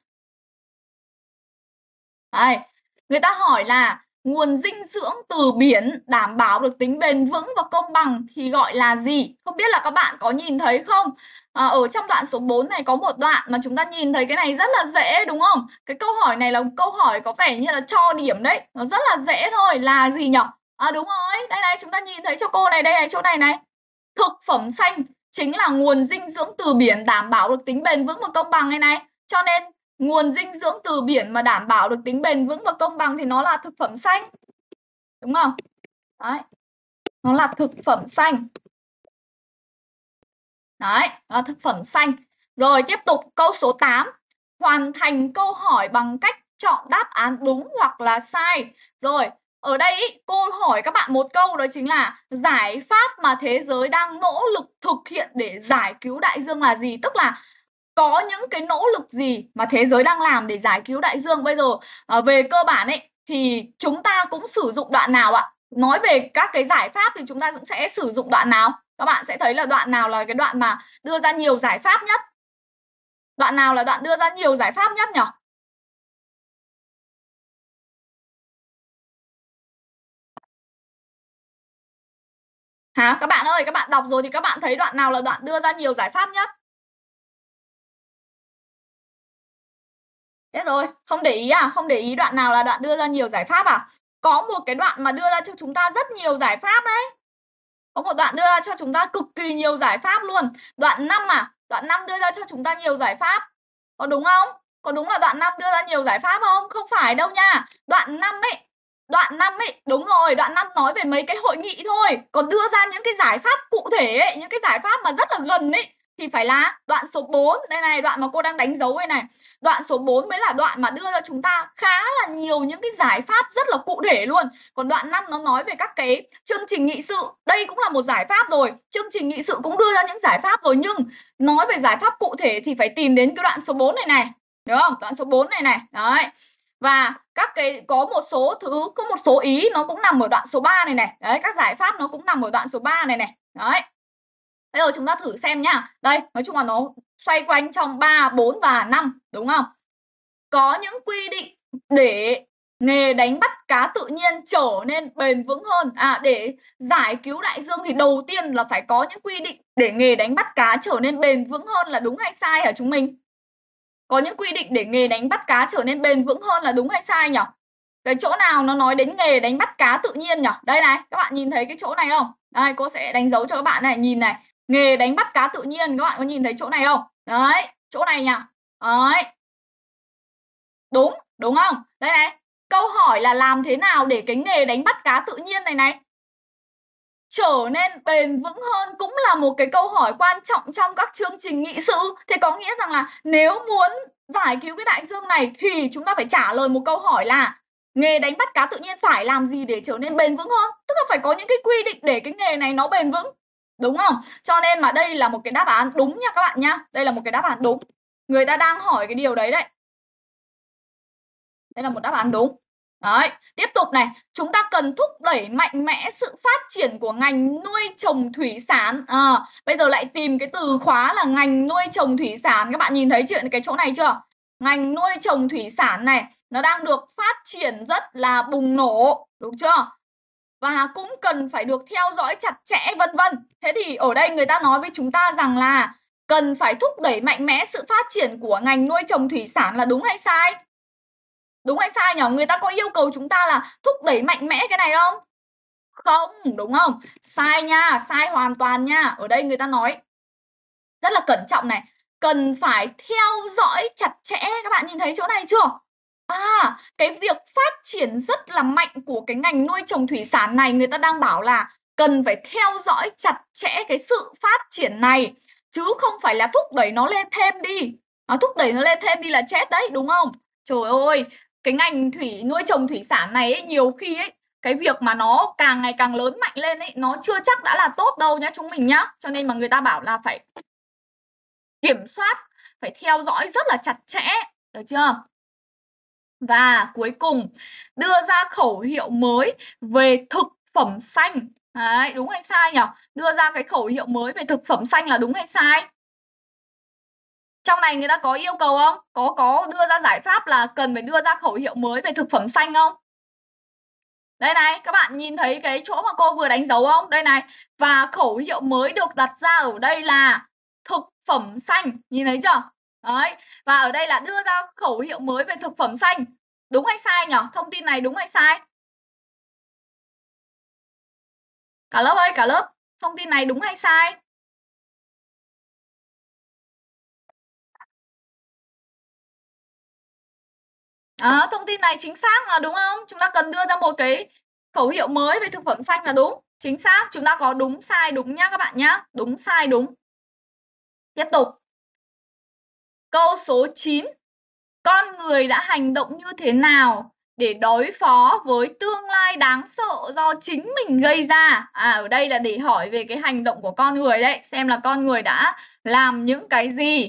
Đây, người ta hỏi là nguồn dinh dưỡng từ biển đảm bảo được tính bền vững và công bằng thì gọi là gì? Không biết là các bạn có nhìn thấy không? Ở trong đoạn số 4 này có một đoạn mà chúng ta nhìn thấy cái này rất là dễ đúng không? Cái câu hỏi này là câu hỏi có vẻ như là cho điểm đấy. Nó rất là dễ thôi. Là gì nhỉ? Đúng rồi. Đây này, chúng ta nhìn thấy cho cô này. Đây này, chỗ này này. Thực phẩm xanh chính là nguồn dinh dưỡng từ biển đảm bảo được tính bền vững và công bằng này này. Cho nên nguồn dinh dưỡng từ biển mà đảm bảo được tính bền vững và công bằng thì nó là thực phẩm xanh. Đúng không? Đấy. Nó là thực phẩm xanh. Đấy, nó là thực phẩm xanh. Rồi tiếp tục câu số 8. Hoàn thành câu hỏi bằng cách chọn đáp án đúng hoặc là sai. Rồi, ở đây ý, cô hỏi các bạn một câu, đó chính là giải pháp mà thế giới đang nỗ lực thực hiện để giải cứu đại dương là gì? Tức là có những cái nỗ lực gì mà thế giới đang làm để giải cứu đại dương. Bây giờ về cơ bản ấy thì chúng ta cũng sử dụng đoạn nào ạ? Nói về các cái giải pháp thì chúng ta cũng sẽ sử dụng đoạn nào? Các bạn sẽ thấy là đoạn nào là cái đoạn mà đưa ra nhiều giải pháp nhất? Đoạn nào là đoạn đưa ra nhiều giải pháp nhất nhỉ? Hả? Các bạn ơi, các bạn đọc rồi thì các bạn thấy đoạn nào là đoạn đưa ra nhiều giải pháp nhất? Thế rồi, không để ý à? Không để ý đoạn nào là đoạn đưa ra nhiều giải pháp à? Có một cái đoạn mà đưa ra cho chúng ta rất nhiều giải pháp đấy. Có một đoạn đưa ra cho chúng ta cực kỳ nhiều giải pháp luôn. Đoạn 5 à? Đoạn 5 đưa ra cho chúng ta nhiều giải pháp. Có đúng không? Có đúng là đoạn 5 đưa ra nhiều giải pháp không? Không phải đâu nha. Đoạn 5 ấy, đúng rồi, đoạn 5 nói về mấy cái hội nghị thôi. Còn đưa ra những cái giải pháp cụ thể ấy, những cái giải pháp mà rất là gần ấy thì phải là đoạn số 4. Đây này, đoạn mà cô đang đánh dấu đây này. Đoạn số 4 mới là đoạn mà đưa ra chúng ta khá là nhiều những cái giải pháp rất là cụ thể luôn. Còn đoạn 5 nó nói về các cái chương trình nghị sự. Đây cũng là một giải pháp rồi. Chương trình nghị sự cũng đưa ra những giải pháp rồi. Nhưng nói về giải pháp cụ thể thì phải tìm đến cái đoạn số 4 này này. Đúng không? Đoạn số 4 này này. Đấy. Và các cái có một số thứ, có một số ý nó cũng nằm ở đoạn số 3 này này. Đấy, các giải pháp nó cũng nằm ở đoạn số 3 này này. Đấy. Bây giờ chúng ta thử xem nhá. Đây, nói chung là nó xoay quanh trong 3, 4 và 5, đúng không? Có những quy định để nghề đánh bắt cá tự nhiên trở nên bền vững hơn. Để giải cứu đại dương thì đầu tiên là phải có những quy định để nghề đánh bắt cá trở nên bền vững hơn, là đúng hay sai hả chúng mình? Có những quy định để nghề đánh bắt cá trở nên bền vững hơn là đúng hay sai nhỉ? Cái chỗ nào nó nói đến nghề đánh bắt cá tự nhiên nhỉ? Đây này, các bạn nhìn thấy cái chỗ này không? Đây, cô sẽ đánh dấu cho các bạn này, nhìn này. Nghề đánh bắt cá tự nhiên, các bạn có nhìn thấy chỗ này không? Đấy, chỗ này nhỉ? Đấy. Đúng, đúng không? Đây này, câu hỏi là làm thế nào để cái nghề đánh bắt cá tự nhiên này trở nên bền vững hơn cũng là một cái câu hỏi quan trọng trong các chương trình nghị sự. Thế có nghĩa rằng là nếu muốn giải cứu cái đại dương này thì chúng ta phải trả lời một câu hỏi là nghề đánh bắt cá tự nhiên phải làm gì để trở nên bền vững hơn. Tức là phải có những cái quy định để cái nghề này nó bền vững. Đúng không? Cho nên mà đây là một cái đáp án đúng nha các bạn nhá. Đây là một cái đáp án đúng. Người ta đang hỏi cái điều đấy đấy. Đây là một đáp án đúng. Đấy, tiếp tục này, chúng ta cần thúc đẩy mạnh mẽ sự phát triển của ngành nuôi trồng thủy sản. Bây giờ lại tìm cái từ khóa là ngành nuôi trồng thủy sản. Các bạn nhìn thấy chuyện cái chỗ này chưa? Ngành nuôi trồng thủy sản này nó đang được phát triển rất là bùng nổ, đúng chưa? Và cũng cần phải được theo dõi chặt chẽ vân vân. Thế thì ở đây người ta nói với chúng ta rằng là cần phải thúc đẩy mạnh mẽ sự phát triển của ngành nuôi trồng thủy sản là đúng hay sai? Đúng hay sai nhỉ? Người ta có yêu cầu chúng ta là thúc đẩy mạnh mẽ cái này không? Không, đúng không? Sai nha, sai hoàn toàn nha. Ở đây người ta nói rất là cẩn trọng này, cần phải theo dõi chặt chẽ. Các bạn nhìn thấy chỗ này chưa? Cái việc phát triển rất là mạnh của cái ngành nuôi trồng thủy sản này, người ta đang bảo là cần phải theo dõi chặt chẽ cái sự phát triển này, chứ không phải là thúc đẩy nó lên thêm đi. Thúc đẩy nó lên thêm đi là chết đấy, đúng không? Trời ơi, cái ngành nuôi trồng thủy sản này ấy, nhiều khi ấy, cái việc mà nó càng ngày càng lớn mạnh lên ấy, nó chưa chắc đã là tốt đâu nhá chúng mình nhá. Cho nên mà người ta bảo là phải kiểm soát, phải theo dõi rất là chặt chẽ, được chưa? Và cuối cùng, đưa ra khẩu hiệu mới về thực phẩm xanh. Đấy, đúng hay sai nhỉ? Đưa ra cái khẩu hiệu mới về thực phẩm xanh là đúng hay sai? Trong này người ta có yêu cầu không? Có đưa ra giải pháp là cần phải đưa ra khẩu hiệu mới về thực phẩm xanh không? Đây này, các bạn nhìn thấy cái chỗ mà cô vừa đánh dấu không? Đây này, và khẩu hiệu mới được đặt ra ở đây là thực phẩm xanh, nhìn thấy chưa? Đấy, và ở đây là đưa ra khẩu hiệu mới về thực phẩm xanh. Đúng hay sai nhỉ? Thông tin này đúng hay sai? Cả lớp ơi, cả lớp, thông tin này đúng hay sai? Thông tin này chính xác là đúng không? Chúng ta cần đưa ra một cái khẩu hiệu mới về thực phẩm xanh là đúng. Chính xác, chúng ta có đúng sai đúng nhá các bạn nhá. Đúng sai đúng. Tiếp tục. Câu số 9. Con người đã hành động như thế nào để đối phó với tương lai đáng sợ do chính mình gây ra? Ở đây là để hỏi về cái hành động của con người đấy, xem là con người đã làm những cái gì.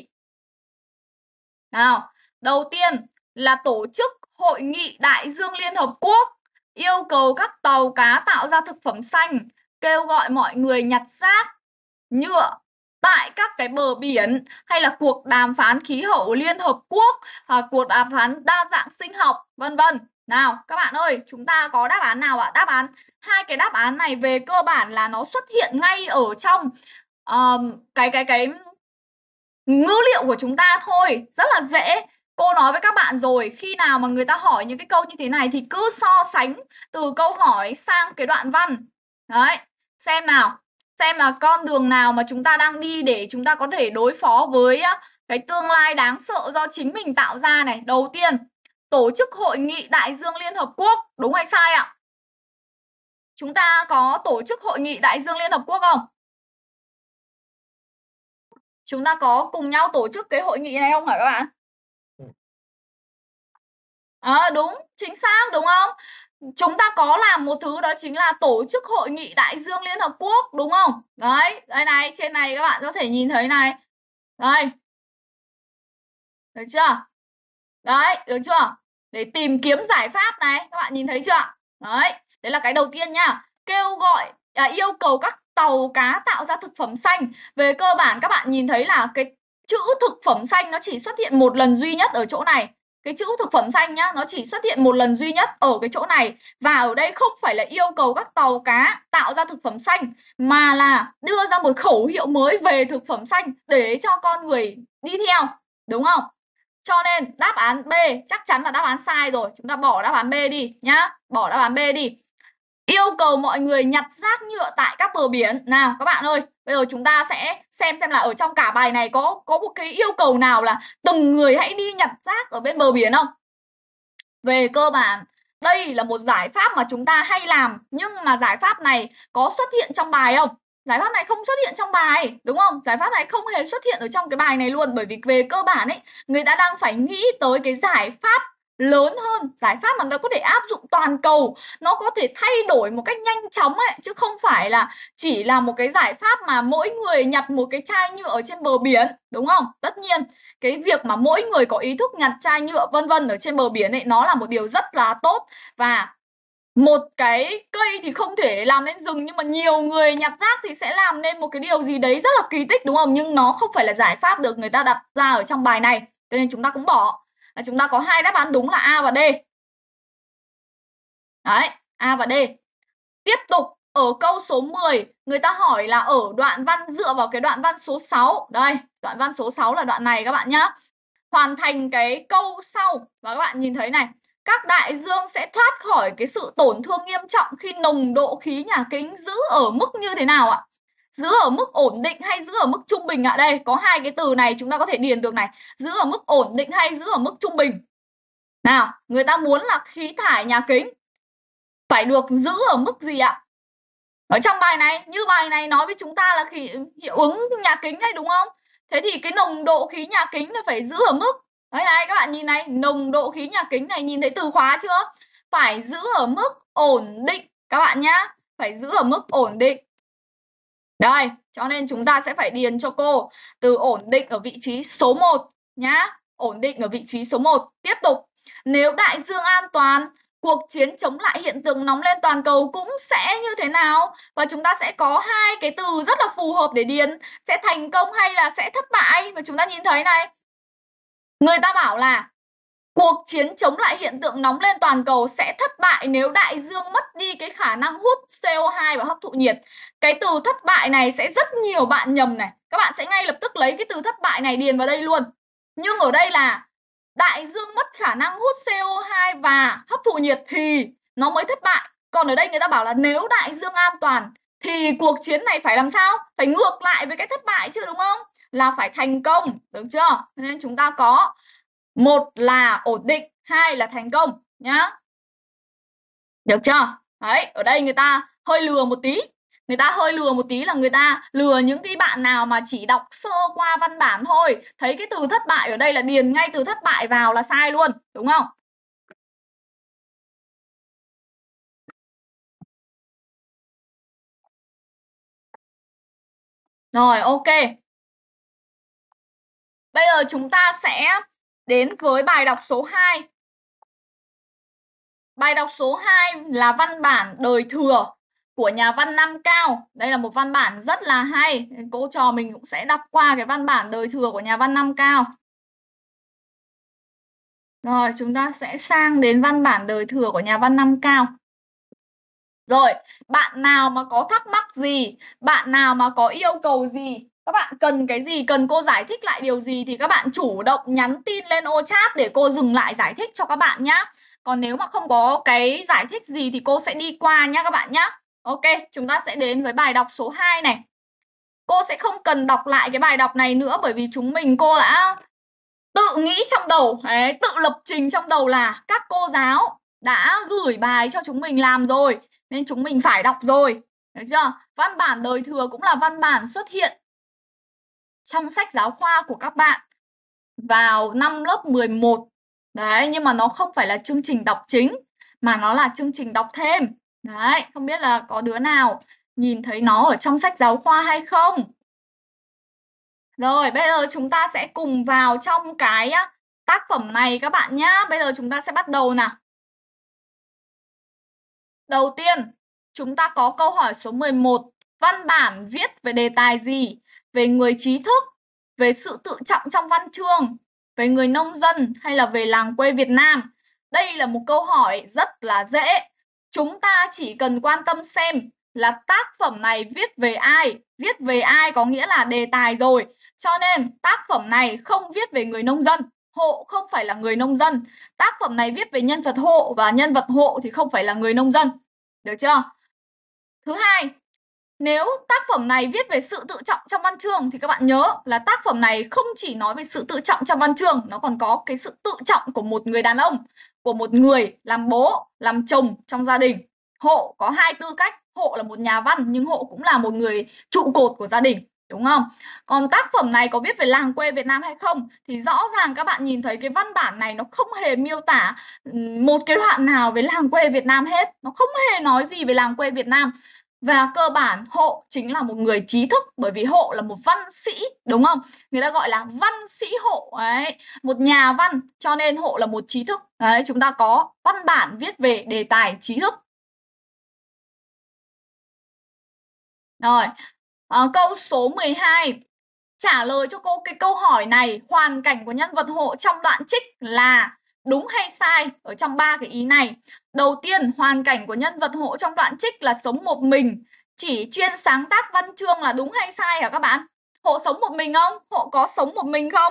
Nào, đầu tiên là tổ chức Hội nghị Đại dương Liên Hợp Quốc, yêu cầu các tàu cá tạo ra thực phẩm xanh, kêu gọi mọi người nhặt rác, nhựa tại các cái bờ biển, hay là cuộc đàm phán khí hậu Liên Hợp Quốc, cuộc đàm phán đa dạng sinh học, vân vân. Nào, các bạn ơi, chúng ta có đáp án nào ạ? Đáp án, hai cái đáp án này về cơ bản là nó xuất hiện ngay ở trong cái ngữ liệu của chúng ta thôi, rất là dễ. Cô nói với các bạn rồi, khi nào mà người ta hỏi những cái câu như thế này thì cứ so sánh từ câu hỏi sang cái đoạn văn. Đấy, xem nào, xem là con đường nào mà chúng ta đang đi để chúng ta có thể đối phó với cái tương lai đáng sợ do chính mình tạo ra này. Đầu tiên, tổ chức Hội nghị Đại dương Liên Hợp Quốc, đúng hay sai ạ? Chúng ta có tổ chức Hội nghị Đại dương Liên Hợp Quốc không? Chúng ta có cùng nhau tổ chức cái hội nghị này không hả các bạn? Đúng, chính xác đúng không? Chúng ta có làm một thứ đó chính là tổ chức Hội nghị Đại dương Liên Hợp Quốc, đúng không? Đấy, đây này, trên này các bạn có thể nhìn thấy này. Đây. Được chưa? Đấy, được chưa? Để tìm kiếm giải pháp này, các bạn nhìn thấy chưa? Đấy, đấy là cái đầu tiên nha. Kêu gọi, yêu cầu các tàu cá tạo ra thực phẩm xanh. Về cơ bản các bạn nhìn thấy là cái chữ thực phẩm xanh nó chỉ xuất hiện một lần duy nhất ở chỗ này. Cái chữ thực phẩm xanh nhá, nó chỉ xuất hiện một lần duy nhất ở cái chỗ này. Và ở đây không phải là yêu cầu các tàu cá tạo ra thực phẩm xanh, mà là đưa ra một khẩu hiệu mới về thực phẩm xanh để cho con người đi theo. Đúng không? Cho nên đáp án B chắc chắn là đáp án sai rồi. Chúng ta bỏ đáp án B đi nhá. Bỏ đáp án B đi. Yêu cầu mọi người nhặt rác nhựa tại các bờ biển. Nào các bạn ơi, bây giờ chúng ta sẽ xem là ở trong cả bài này có một cái yêu cầu nào là từng người hãy đi nhặt rác ở bên bờ biển không? Về cơ bản, đây là một giải pháp mà chúng ta hay làm, nhưng mà giải pháp này có xuất hiện trong bài không? Giải pháp này không xuất hiện trong bài, đúng không? Giải pháp này không hề xuất hiện ở trong cái bài này luôn, bởi vì về cơ bản ấy, người ta đang phải nghĩ tới cái giải pháp lớn hơn, giải pháp mà nó có thể áp dụng toàn cầu, nó có thể thay đổi một cách nhanh chóng ấy, chứ không phải là chỉ là một cái giải pháp mà mỗi người nhặt một cái chai nhựa ở trên bờ biển, đúng không? Tất nhiên cái việc mà mỗi người có ý thức nhặt chai nhựa vân vân ở trên bờ biển ấy, nó là một điều rất là tốt. Và một cái cây thì không thể làm nên rừng, nhưng mà nhiều người nhặt rác thì sẽ làm nên một cái điều gì đấy rất là kỳ tích, đúng không? Nhưng nó không phải là giải pháp được người ta đặt ra ở trong bài này, cho nên chúng ta cũng bỏ. Chúng ta có 2 đáp án đúng là A và D. Đấy, A và D. Tiếp tục, ở câu số 10, người ta hỏi là ở đoạn văn dựa vào cái đoạn văn số 6. Đây, đoạn văn số 6 là đoạn này các bạn nhá. Hoàn thành cái câu sau. Và các bạn nhìn thấy này, các đại dương sẽ thoát khỏi cái sự tổn thương nghiêm trọng khi nồng độ khí nhà kính giữ ở mức như thế nào ạ? Giữ ở mức ổn định hay giữ ở mức trung bình ạ? Đây, có 2 cái từ này chúng ta có thể điền được này. Giữ ở mức ổn định hay giữ ở mức trung bình? Nào, người ta muốn là khí thải nhà kính phải được giữ ở mức gì ạ? Ở trong bài này, như bài này nói với chúng ta là hiệu ứng nhà kính này, đúng không? Thế thì cái nồng độ khí nhà kính là phải giữ ở mức. Đấy này, các bạn nhìn này, nồng độ khí nhà kính này, nhìn thấy từ khóa chưa? Phải giữ ở mức ổn định các bạn nhá. Phải giữ ở mức ổn định. Đây, cho nên chúng ta sẽ phải điền cho cô từ ổn định ở vị trí số 1 nhá. Ổn định ở vị trí số 1. Tiếp tục, nếu đại dương an toàn, cuộc chiến chống lại hiện tượng nóng lên toàn cầu cũng sẽ như thế nào? Và chúng ta sẽ có 2 cái từ rất là phù hợp để điền, sẽ thành công hay là sẽ thất bại. Và chúng ta nhìn thấy này, người ta bảo là cuộc chiến chống lại hiện tượng nóng lên toàn cầu sẽ thất bại nếu đại dương mất đi cái khả năng hút CO2 và hấp thụ nhiệt. Cái từ thất bại này sẽ rất nhiều bạn nhầm này. Các bạn sẽ ngay lập tức lấy cái từ thất bại này điền vào đây luôn. Nhưng ở đây là đại dương mất khả năng hút CO2 và hấp thụ nhiệt thì nó mới thất bại. Còn ở đây người ta bảo là nếu đại dương an toàn thì cuộc chiến này phải làm sao? Phải ngược lại với cái thất bại chứ, đúng không? Là phải thành công, được chưa? Nên chúng ta có 1 là ổn định, 2 là thành công nhá. Được chưa? Đấy, ở đây người ta hơi lừa một tí. Người ta hơi lừa một tí là người ta lừa những cái bạn nào mà chỉ đọc sơ qua văn bản thôi. Thấy cái từ thất bại ở đây là điền ngay từ thất bại vào là sai luôn, đúng không? Rồi, ok. Bây giờ chúng ta sẽ đến với bài đọc số 2. Bài đọc số 2 là văn bản đời thừa của nhà văn Nam Cao. Đây là một văn bản rất là hay. Cô trò mình cũng sẽ đọc qua cái văn bản đời thừa của nhà văn Nam Cao. Rồi, chúng ta sẽ sang đến văn bản đời thừa của nhà văn Nam Cao. Rồi, bạn nào mà có thắc mắc gì, bạn nào mà có yêu cầu gì, các bạn cần cái gì, cần cô giải thích lại điều gì thì các bạn chủ động nhắn tin lên ô chat để cô dừng lại giải thích cho các bạn nhá. Còn nếu mà không có cái giải thích gì thì cô sẽ đi qua nhá các bạn nhá. Ok, chúng ta sẽ đến với bài đọc số 2 này. Cô sẽ không cần đọc lại cái bài đọc này nữa bởi vì cô đã tự nghĩ trong đầu, đấy, tự lập trình trong đầu là các cô giáo đã gửi bài cho chúng mình làm rồi, nên chúng mình phải đọc rồi. Được chưa? Văn bản đời thừa cũng là văn bản xuất hiện trong sách giáo khoa của các bạn vào năm lớp 11. Đấy, nhưng mà nó không phải là chương trình đọc chính, mà nó là chương trình đọc thêm. Đấy, không biết là có đứa nào nhìn thấy nó ở trong sách giáo khoa hay không? Rồi, bây giờ chúng ta sẽ cùng vào trong cái tác phẩm này các bạn nhá. Bây giờ chúng ta sẽ bắt đầu nào. Đầu tiên, chúng ta có câu hỏi số 11. Văn bản viết về đề tài gì? Về người trí thức, về sự tự trọng trong văn chương, về người nông dân hay là về làng quê Việt Nam? Đây là một câu hỏi rất là dễ. Chúng ta chỉ cần quan tâm xem là tác phẩm này viết về ai. Viết về ai có nghĩa là đề tài rồi. Cho nên tác phẩm này không viết về người nông dân. Hộ không phải là người nông dân. Tác phẩm này viết về nhân vật hộ và nhân vật hộ thì không phải là người nông dân. Được chưa? Thứ hai, nếu tác phẩm này viết về sự tự trọng trong văn chương thì các bạn nhớ là tác phẩm này không chỉ nói về sự tự trọng trong văn chương, nó còn có cái sự tự trọng của một người đàn ông, của một người làm bố, làm chồng trong gia đình. Hộ có hai tư cách, Hộ là một nhà văn nhưng Hộ cũng là một người trụ cột của gia đình, đúng không? Còn tác phẩm này có viết về làng quê Việt Nam hay không thì rõ ràng các bạn nhìn thấy cái văn bản này nó không hề miêu tả một cái đoạn nào về làng quê Việt Nam hết, nó không hề nói gì về làng quê Việt Nam. Và cơ bản Hộ chính là một người trí thức, bởi vì Hộ là một văn sĩ, đúng không? Người ta gọi là văn sĩ Hộ ấy, một nhà văn, cho nên Hộ là một trí thức. Đấy, chúng ta có văn bản viết về đề tài trí thức. Rồi, câu số 12. Trả lời cho cô cái câu hỏi này, hoàn cảnh của nhân vật Hộ trong đoạn trích là đúng hay sai ở trong 3 cái ý này. Đầu tiên, hoàn cảnh của nhân vật Hộ trong đoạn trích là sống một mình, chỉ chuyên sáng tác văn chương là đúng hay sai hả các bạn? Hộ sống một mình không? Hộ có sống một mình không?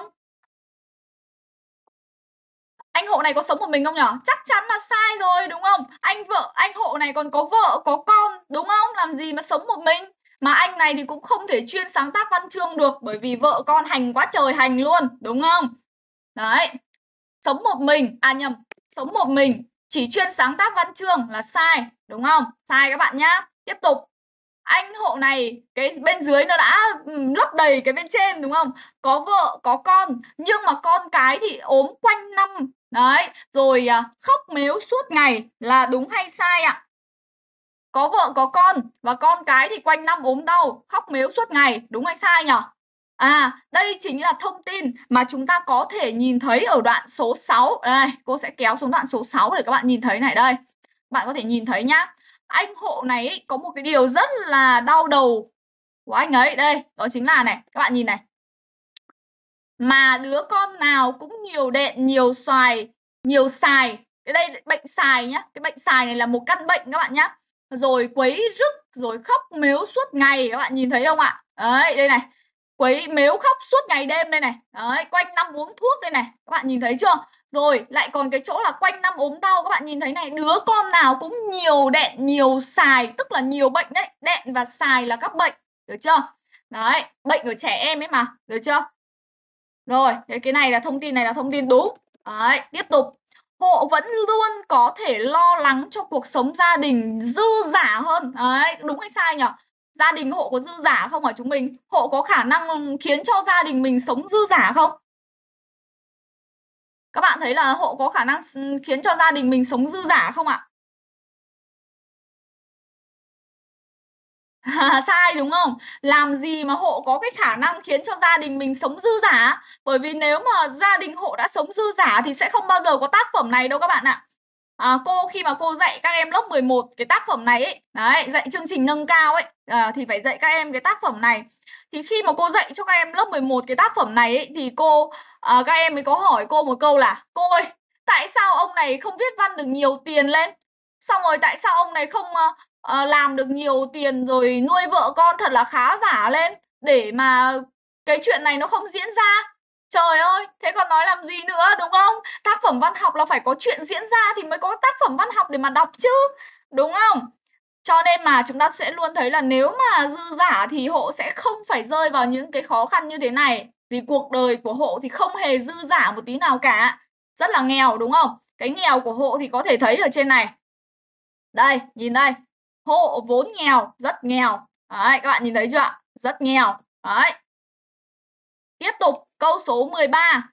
Anh Hộ này có sống một mình không nhỉ? Chắc chắn là sai rồi, đúng không? Anh Hộ này còn có vợ, có con, đúng không? Làm gì mà sống một mình? Mà anh này thì cũng không thể chuyên sáng tác văn chương được, bởi vì vợ con hành quá trời hành luôn, đúng không? Đấy, sống một mình, sống một mình, chỉ chuyên sáng tác văn chương là sai, đúng không? Sai các bạn nhá. Tiếp tục. Anh Hộ này, cái bên dưới nó đã lấp đầy cái bên trên, đúng không? Có vợ, có con, nhưng mà con cái thì ốm quanh năm. Đấy, rồi khóc mếu suốt ngày là đúng hay sai ạ? Có vợ, có con và con cái thì quanh năm ốm đau, khóc mếu suốt ngày, đúng hay sai nhỉ? Đây chính là thông tin mà chúng ta có thể nhìn thấy ở đoạn số 6. Đây, cô sẽ kéo xuống đoạn số 6 để các bạn nhìn thấy này đây. Bạn có thể nhìn thấy nhá. Anh Hộ này ấy, có một cái điều rất là đau đầu của anh ấy. Đây, đó chính là này, các bạn nhìn này. Mà đứa con nào cũng nhiều đệm, nhiều xài. Cái đây bệnh xài nhá. Cái bệnh xài này là một căn bệnh các bạn nhá. Rồi quấy rức, rồi khóc mếu suốt ngày. Các bạn nhìn thấy không ạ? Đấy, đây này. Quấy mếu khóc suốt ngày đêm đây này. Đấy, quanh năm uống thuốc đây này. Các bạn nhìn thấy chưa? Rồi, lại còn cái chỗ là quanh năm ốm đau. Các bạn nhìn thấy này. Đứa con nào cũng nhiều đệm, nhiều xài. Tức là nhiều bệnh đấy. Đệm và xài là các bệnh. Được chưa? Đấy, bệnh ở trẻ em ấy mà. Được chưa? Rồi, cái này là thông tin đúng. Đấy, tiếp tục. Hộ vẫn luôn có thể lo lắng cho cuộc sống gia đình dư dả hơn. Đấy, đúng hay sai nhỉ? Gia đình Hộ có dư dả không hả chúng mình? Hộ có khả năng khiến cho gia đình mình sống dư dả không? Các bạn thấy là Hộ có khả năng khiến cho gia đình mình sống dư dả không ạ? Sai đúng không? Làm gì mà Hộ có cái khả năng khiến cho gia đình mình sống dư dả? Bởi vì nếu mà gia đình Hộ đã sống dư dả thì sẽ không bao giờ có tác phẩm này đâu các bạn ạ. Khi mà cô dạy các em lớp 11 cái tác phẩm này ấy, đấy, dạy chương trình nâng cao ấy, thì phải dạy các em cái tác phẩm này. Thì khi mà cô dạy cho các em lớp 11 cái tác phẩm này ấy, thì các em mới có hỏi cô một câu là: cô ơi, tại sao ông này không viết văn được nhiều tiền lên? Xong rồi tại sao ông này không làm được nhiều tiền rồi nuôi vợ con thật là khá giả lên để mà cái chuyện này nó không diễn ra? Trời ơi, thế còn nói làm gì nữa, đúng không? Tác phẩm văn học là phải có chuyện diễn ra thì mới có tác phẩm văn học để mà đọc chứ, đúng không? Cho nên mà chúng ta sẽ luôn thấy là nếu mà dư giả thì Hộ sẽ không phải rơi vào những cái khó khăn như thế này. Vì cuộc đời của Hộ thì không hề dư giả một tí nào cả. Rất là nghèo, đúng không? Cái nghèo của Hộ thì có thể thấy ở trên này. Đây, nhìn đây. Hộ vốn nghèo, rất nghèo. Đấy, các bạn nhìn thấy chưa ạ? Rất nghèo. Đấy. Tiếp tục, câu số 13.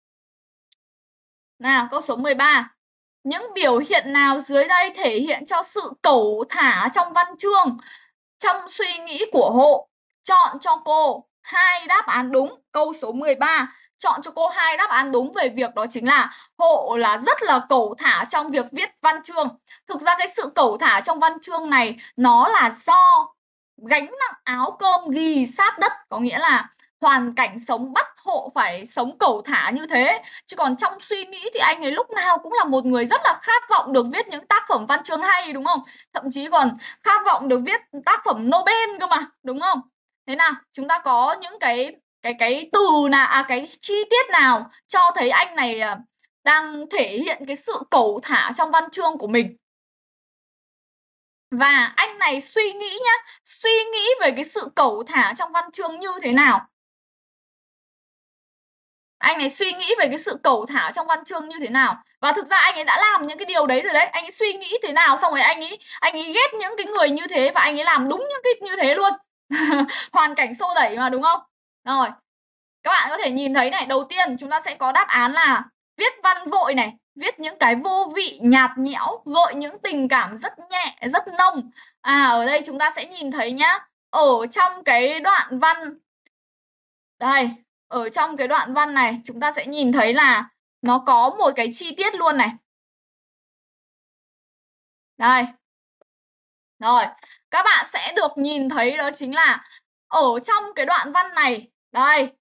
Nào, câu số 13. Những biểu hiện nào dưới đây thể hiện cho sự cẩu thả trong văn chương? Trong suy nghĩ của Hộ, chọn cho cô 2 đáp án đúng. Câu số 13, chọn cho cô 2 đáp án đúng về việc đó chính là Hộ là rất là cẩu thả trong việc viết văn chương. Thực ra cái sự cẩu thả trong văn chương này nó là do gánh nặng áo cơm ghì sát đất, có nghĩa là hoàn cảnh sống bắt Hộ phải sống cẩu thả như thế. Chứ còn trong suy nghĩ thì anh ấy lúc nào cũng là một người rất là khát vọng được viết những tác phẩm văn chương hay, đúng không? Thậm chí còn khát vọng được viết tác phẩm Nobel cơ mà, đúng không? Thế nào, chúng ta có những cái từ nào, cái chi tiết nào cho thấy anh này đang thể hiện cái sự cẩu thả trong văn chương của mình. Và anh này suy nghĩ nhá, suy nghĩ về cái sự cẩu thả trong văn chương như thế nào? Anh ấy suy nghĩ về cái sự cẩu thả trong văn chương như thế nào. Và thực ra anh ấy đã làm những cái điều đấy rồi đấy. Anh ấy suy nghĩ thế nào, xong rồi anh ấy ghét những cái người như thế và anh ấy làm đúng những cái như thế luôn. Hoàn cảnh xô đẩy mà, đúng không? Rồi, các bạn có thể nhìn thấy này, đầu tiên chúng ta sẽ có đáp án là viết văn vội này, viết những cái vô vị, nhạt nhẽo, gợi những tình cảm rất nhẹ, rất nông. Ở đây chúng ta sẽ nhìn thấy nhá, ở trong cái đoạn văn đây, ở trong cái đoạn văn này chúng ta sẽ nhìn thấy là nó có một cái chi tiết luôn này. Đây. Rồi, các bạn sẽ được nhìn thấy đó chính là ở trong cái đoạn văn này, đây,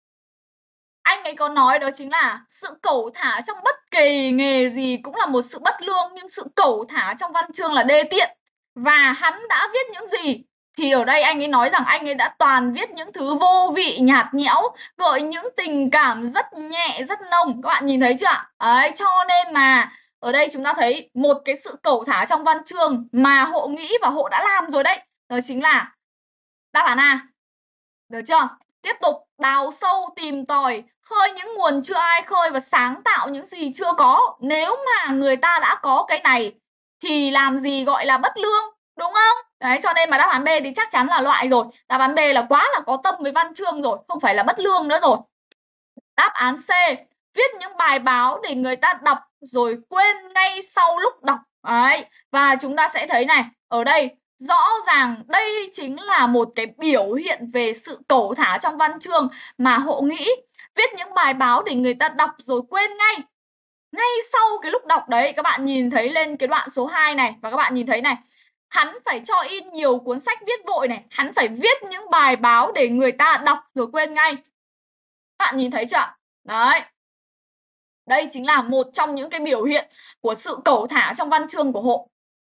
anh ấy có nói đó chính là sự cẩu thả trong bất kỳ nghề gì cũng là một sự bất lương, nhưng sự cẩu thả trong văn chương là đê tiện. Và hắn đã viết những gì? Thì ở đây anh ấy nói rằng anh ấy đã toàn viết những thứ vô vị, nhạt nhẽo, gợi những tình cảm rất nhẹ, rất nông. Các bạn nhìn thấy chưa? Đấy, cho nên mà ở đây chúng ta thấy một cái sự cẩu thả trong văn chương mà Hộ nghĩ và Hộ đã làm rồi đấy. Đó chính là đáp án A. Được chưa? Tiếp tục đào sâu tìm tòi, khơi những nguồn chưa ai khơi và sáng tạo những gì chưa có. Nếu mà người ta đã có cái này thì làm gì gọi là bất lương, đúng không? Đấy, cho nên mà đáp án B thì chắc chắn là loại rồi. Đáp án B là quá là có tâm với văn chương rồi, không phải là bất lương nữa rồi. Đáp án C, viết những bài báo để người ta đọc rồi quên ngay sau lúc đọc. Đấy, và chúng ta sẽ thấy này, ở đây rõ ràng đây chính là một cái biểu hiện về sự cẩu thả trong văn chương mà Hộ nghĩ. Viết những bài báo để người ta đọc rồi quên ngay sau cái lúc đọc đấy. Các bạn nhìn thấy lên cái đoạn số 2 này, và các bạn nhìn thấy này, hắn phải cho in nhiều cuốn sách viết vội này, hắn phải viết những bài báo để người ta đọc rồi quên ngay. Các bạn nhìn thấy chưa? Đấy, đây chính là một trong những cái biểu hiện của sự cẩu thả trong văn chương của Hộ.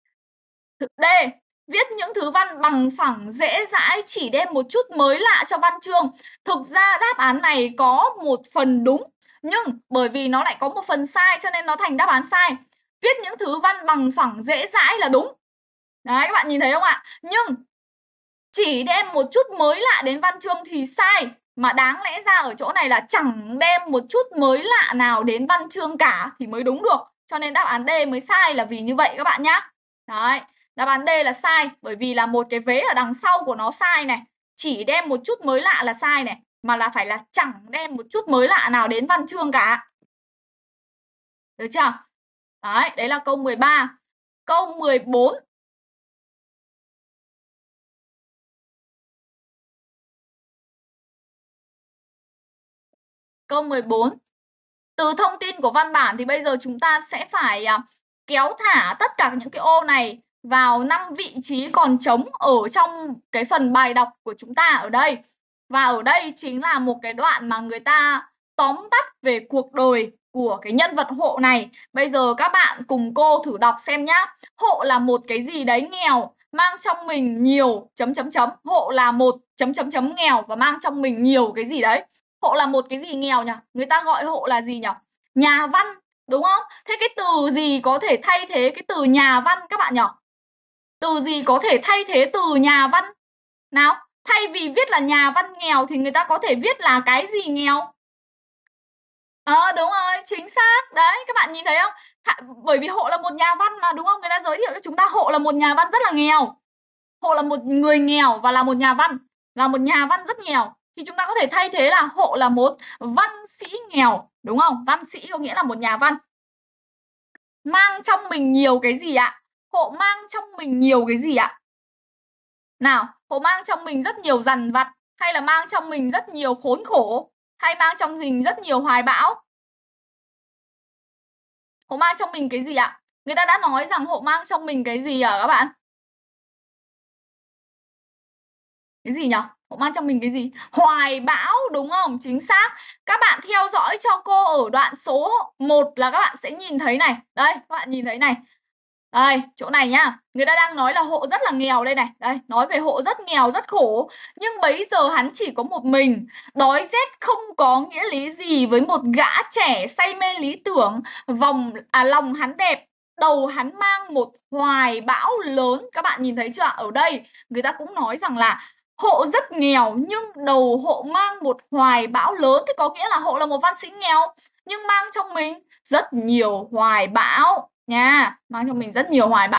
D, viết những thứ văn bằng phẳng dễ dãi, chỉ đem một chút mới lạ cho văn chương. Thực ra đáp án này có một phần đúng, nhưng bởi vì nó lại có một phần sai cho nên nó thành đáp án sai. Viết những thứ văn bằng phẳng dễ dãi là đúng. Đấy, các bạn nhìn thấy không ạ? Nhưng chỉ đem một chút mới lạ đến văn chương thì sai. Mà đáng lẽ ra ở chỗ này là chẳng đem một chút mới lạ nào đến văn chương cả thì mới đúng được. Cho nên đáp án D mới sai là vì như vậy các bạn nhá. Đấy, đáp án D là sai bởi vì là một cái vế ở đằng sau của nó sai này. Chỉ đem một chút mới lạ là sai này, mà là phải là chẳng đem một chút mới lạ nào đến văn chương cả. Được chưa? Đấy, đấy là câu 13. Câu 14. Câu 14. Từ thông tin của văn bản thì bây giờ chúng ta sẽ phải kéo thả tất cả những cái ô này vào 5 vị trí còn trống ở trong cái phần bài đọc của chúng ta ở đây. Và ở đây chính là một cái đoạn mà người ta tóm tắt về cuộc đời của cái nhân vật Hộ này. Bây giờ các bạn cùng cô thử đọc xem nhá. Hộ là một cái gì đấy nghèo, mang trong mình nhiều ... Hộ là một ... nghèo và mang trong mình nhiều cái gì đấy. Hộ là một cái gì nghèo nhỉ? Người ta gọi Hộ là gì nhỉ? Nhà văn, đúng không? Thế cái từ gì có thể thay thế cái từ nhà văn các bạn nhỉ? Từ gì có thể thay thế từ nhà văn? Nào, thay vì viết là nhà văn nghèo thì người ta có thể viết là cái gì nghèo? Đúng rồi, chính xác. Đấy, các bạn nhìn thấy không? Bởi vì Hộ là một nhà văn mà, đúng không? Người ta giới thiệu cho chúng ta Hộ là một nhà văn rất là nghèo. Hộ là một người nghèo và là một nhà văn, là một nhà văn rất nghèo. Thì chúng ta có thể thay thế là Hộ là một văn sĩ nghèo, đúng không? Văn sĩ có nghĩa là một nhà văn. Mang trong mình nhiều cái gì ạ? Hộ mang trong mình nhiều cái gì ạ? Nào, Hộ mang trong mình rất nhiều dằn vặt, hay là mang trong mình rất nhiều khốn khổ, hay mang trong mình rất nhiều hoài bão? Hộ mang trong mình cái gì ạ? Người ta đã nói rằng Hộ mang trong mình cái gì ạ các bạn? Cái gì nhỉ? Hộ mang trong mình cái gì? Hoài bão, đúng không? Chính xác. Các bạn theo dõi cho cô ở đoạn số 1 là các bạn sẽ nhìn thấy này. Đây, các bạn nhìn thấy này. Đây, chỗ này nhá. Người ta đang nói là Hộ rất là nghèo đây này. Đây, nói về Hộ rất nghèo, rất khổ. Nhưng bấy giờ hắn chỉ có một mình. Đói rét không có nghĩa lý gì với một gã trẻ say mê lý tưởng. Lòng hắn đẹp, đầu hắn mang một hoài bão lớn. Các bạn nhìn thấy chưa? Ở đây người ta cũng nói rằng là Hộ rất nghèo nhưng đầu hộ mang một hoài bão lớn, thì có nghĩa là hộ là một văn sĩ nghèo nhưng mang trong mình rất nhiều hoài bão nha, mang trong mình rất nhiều hoài bão.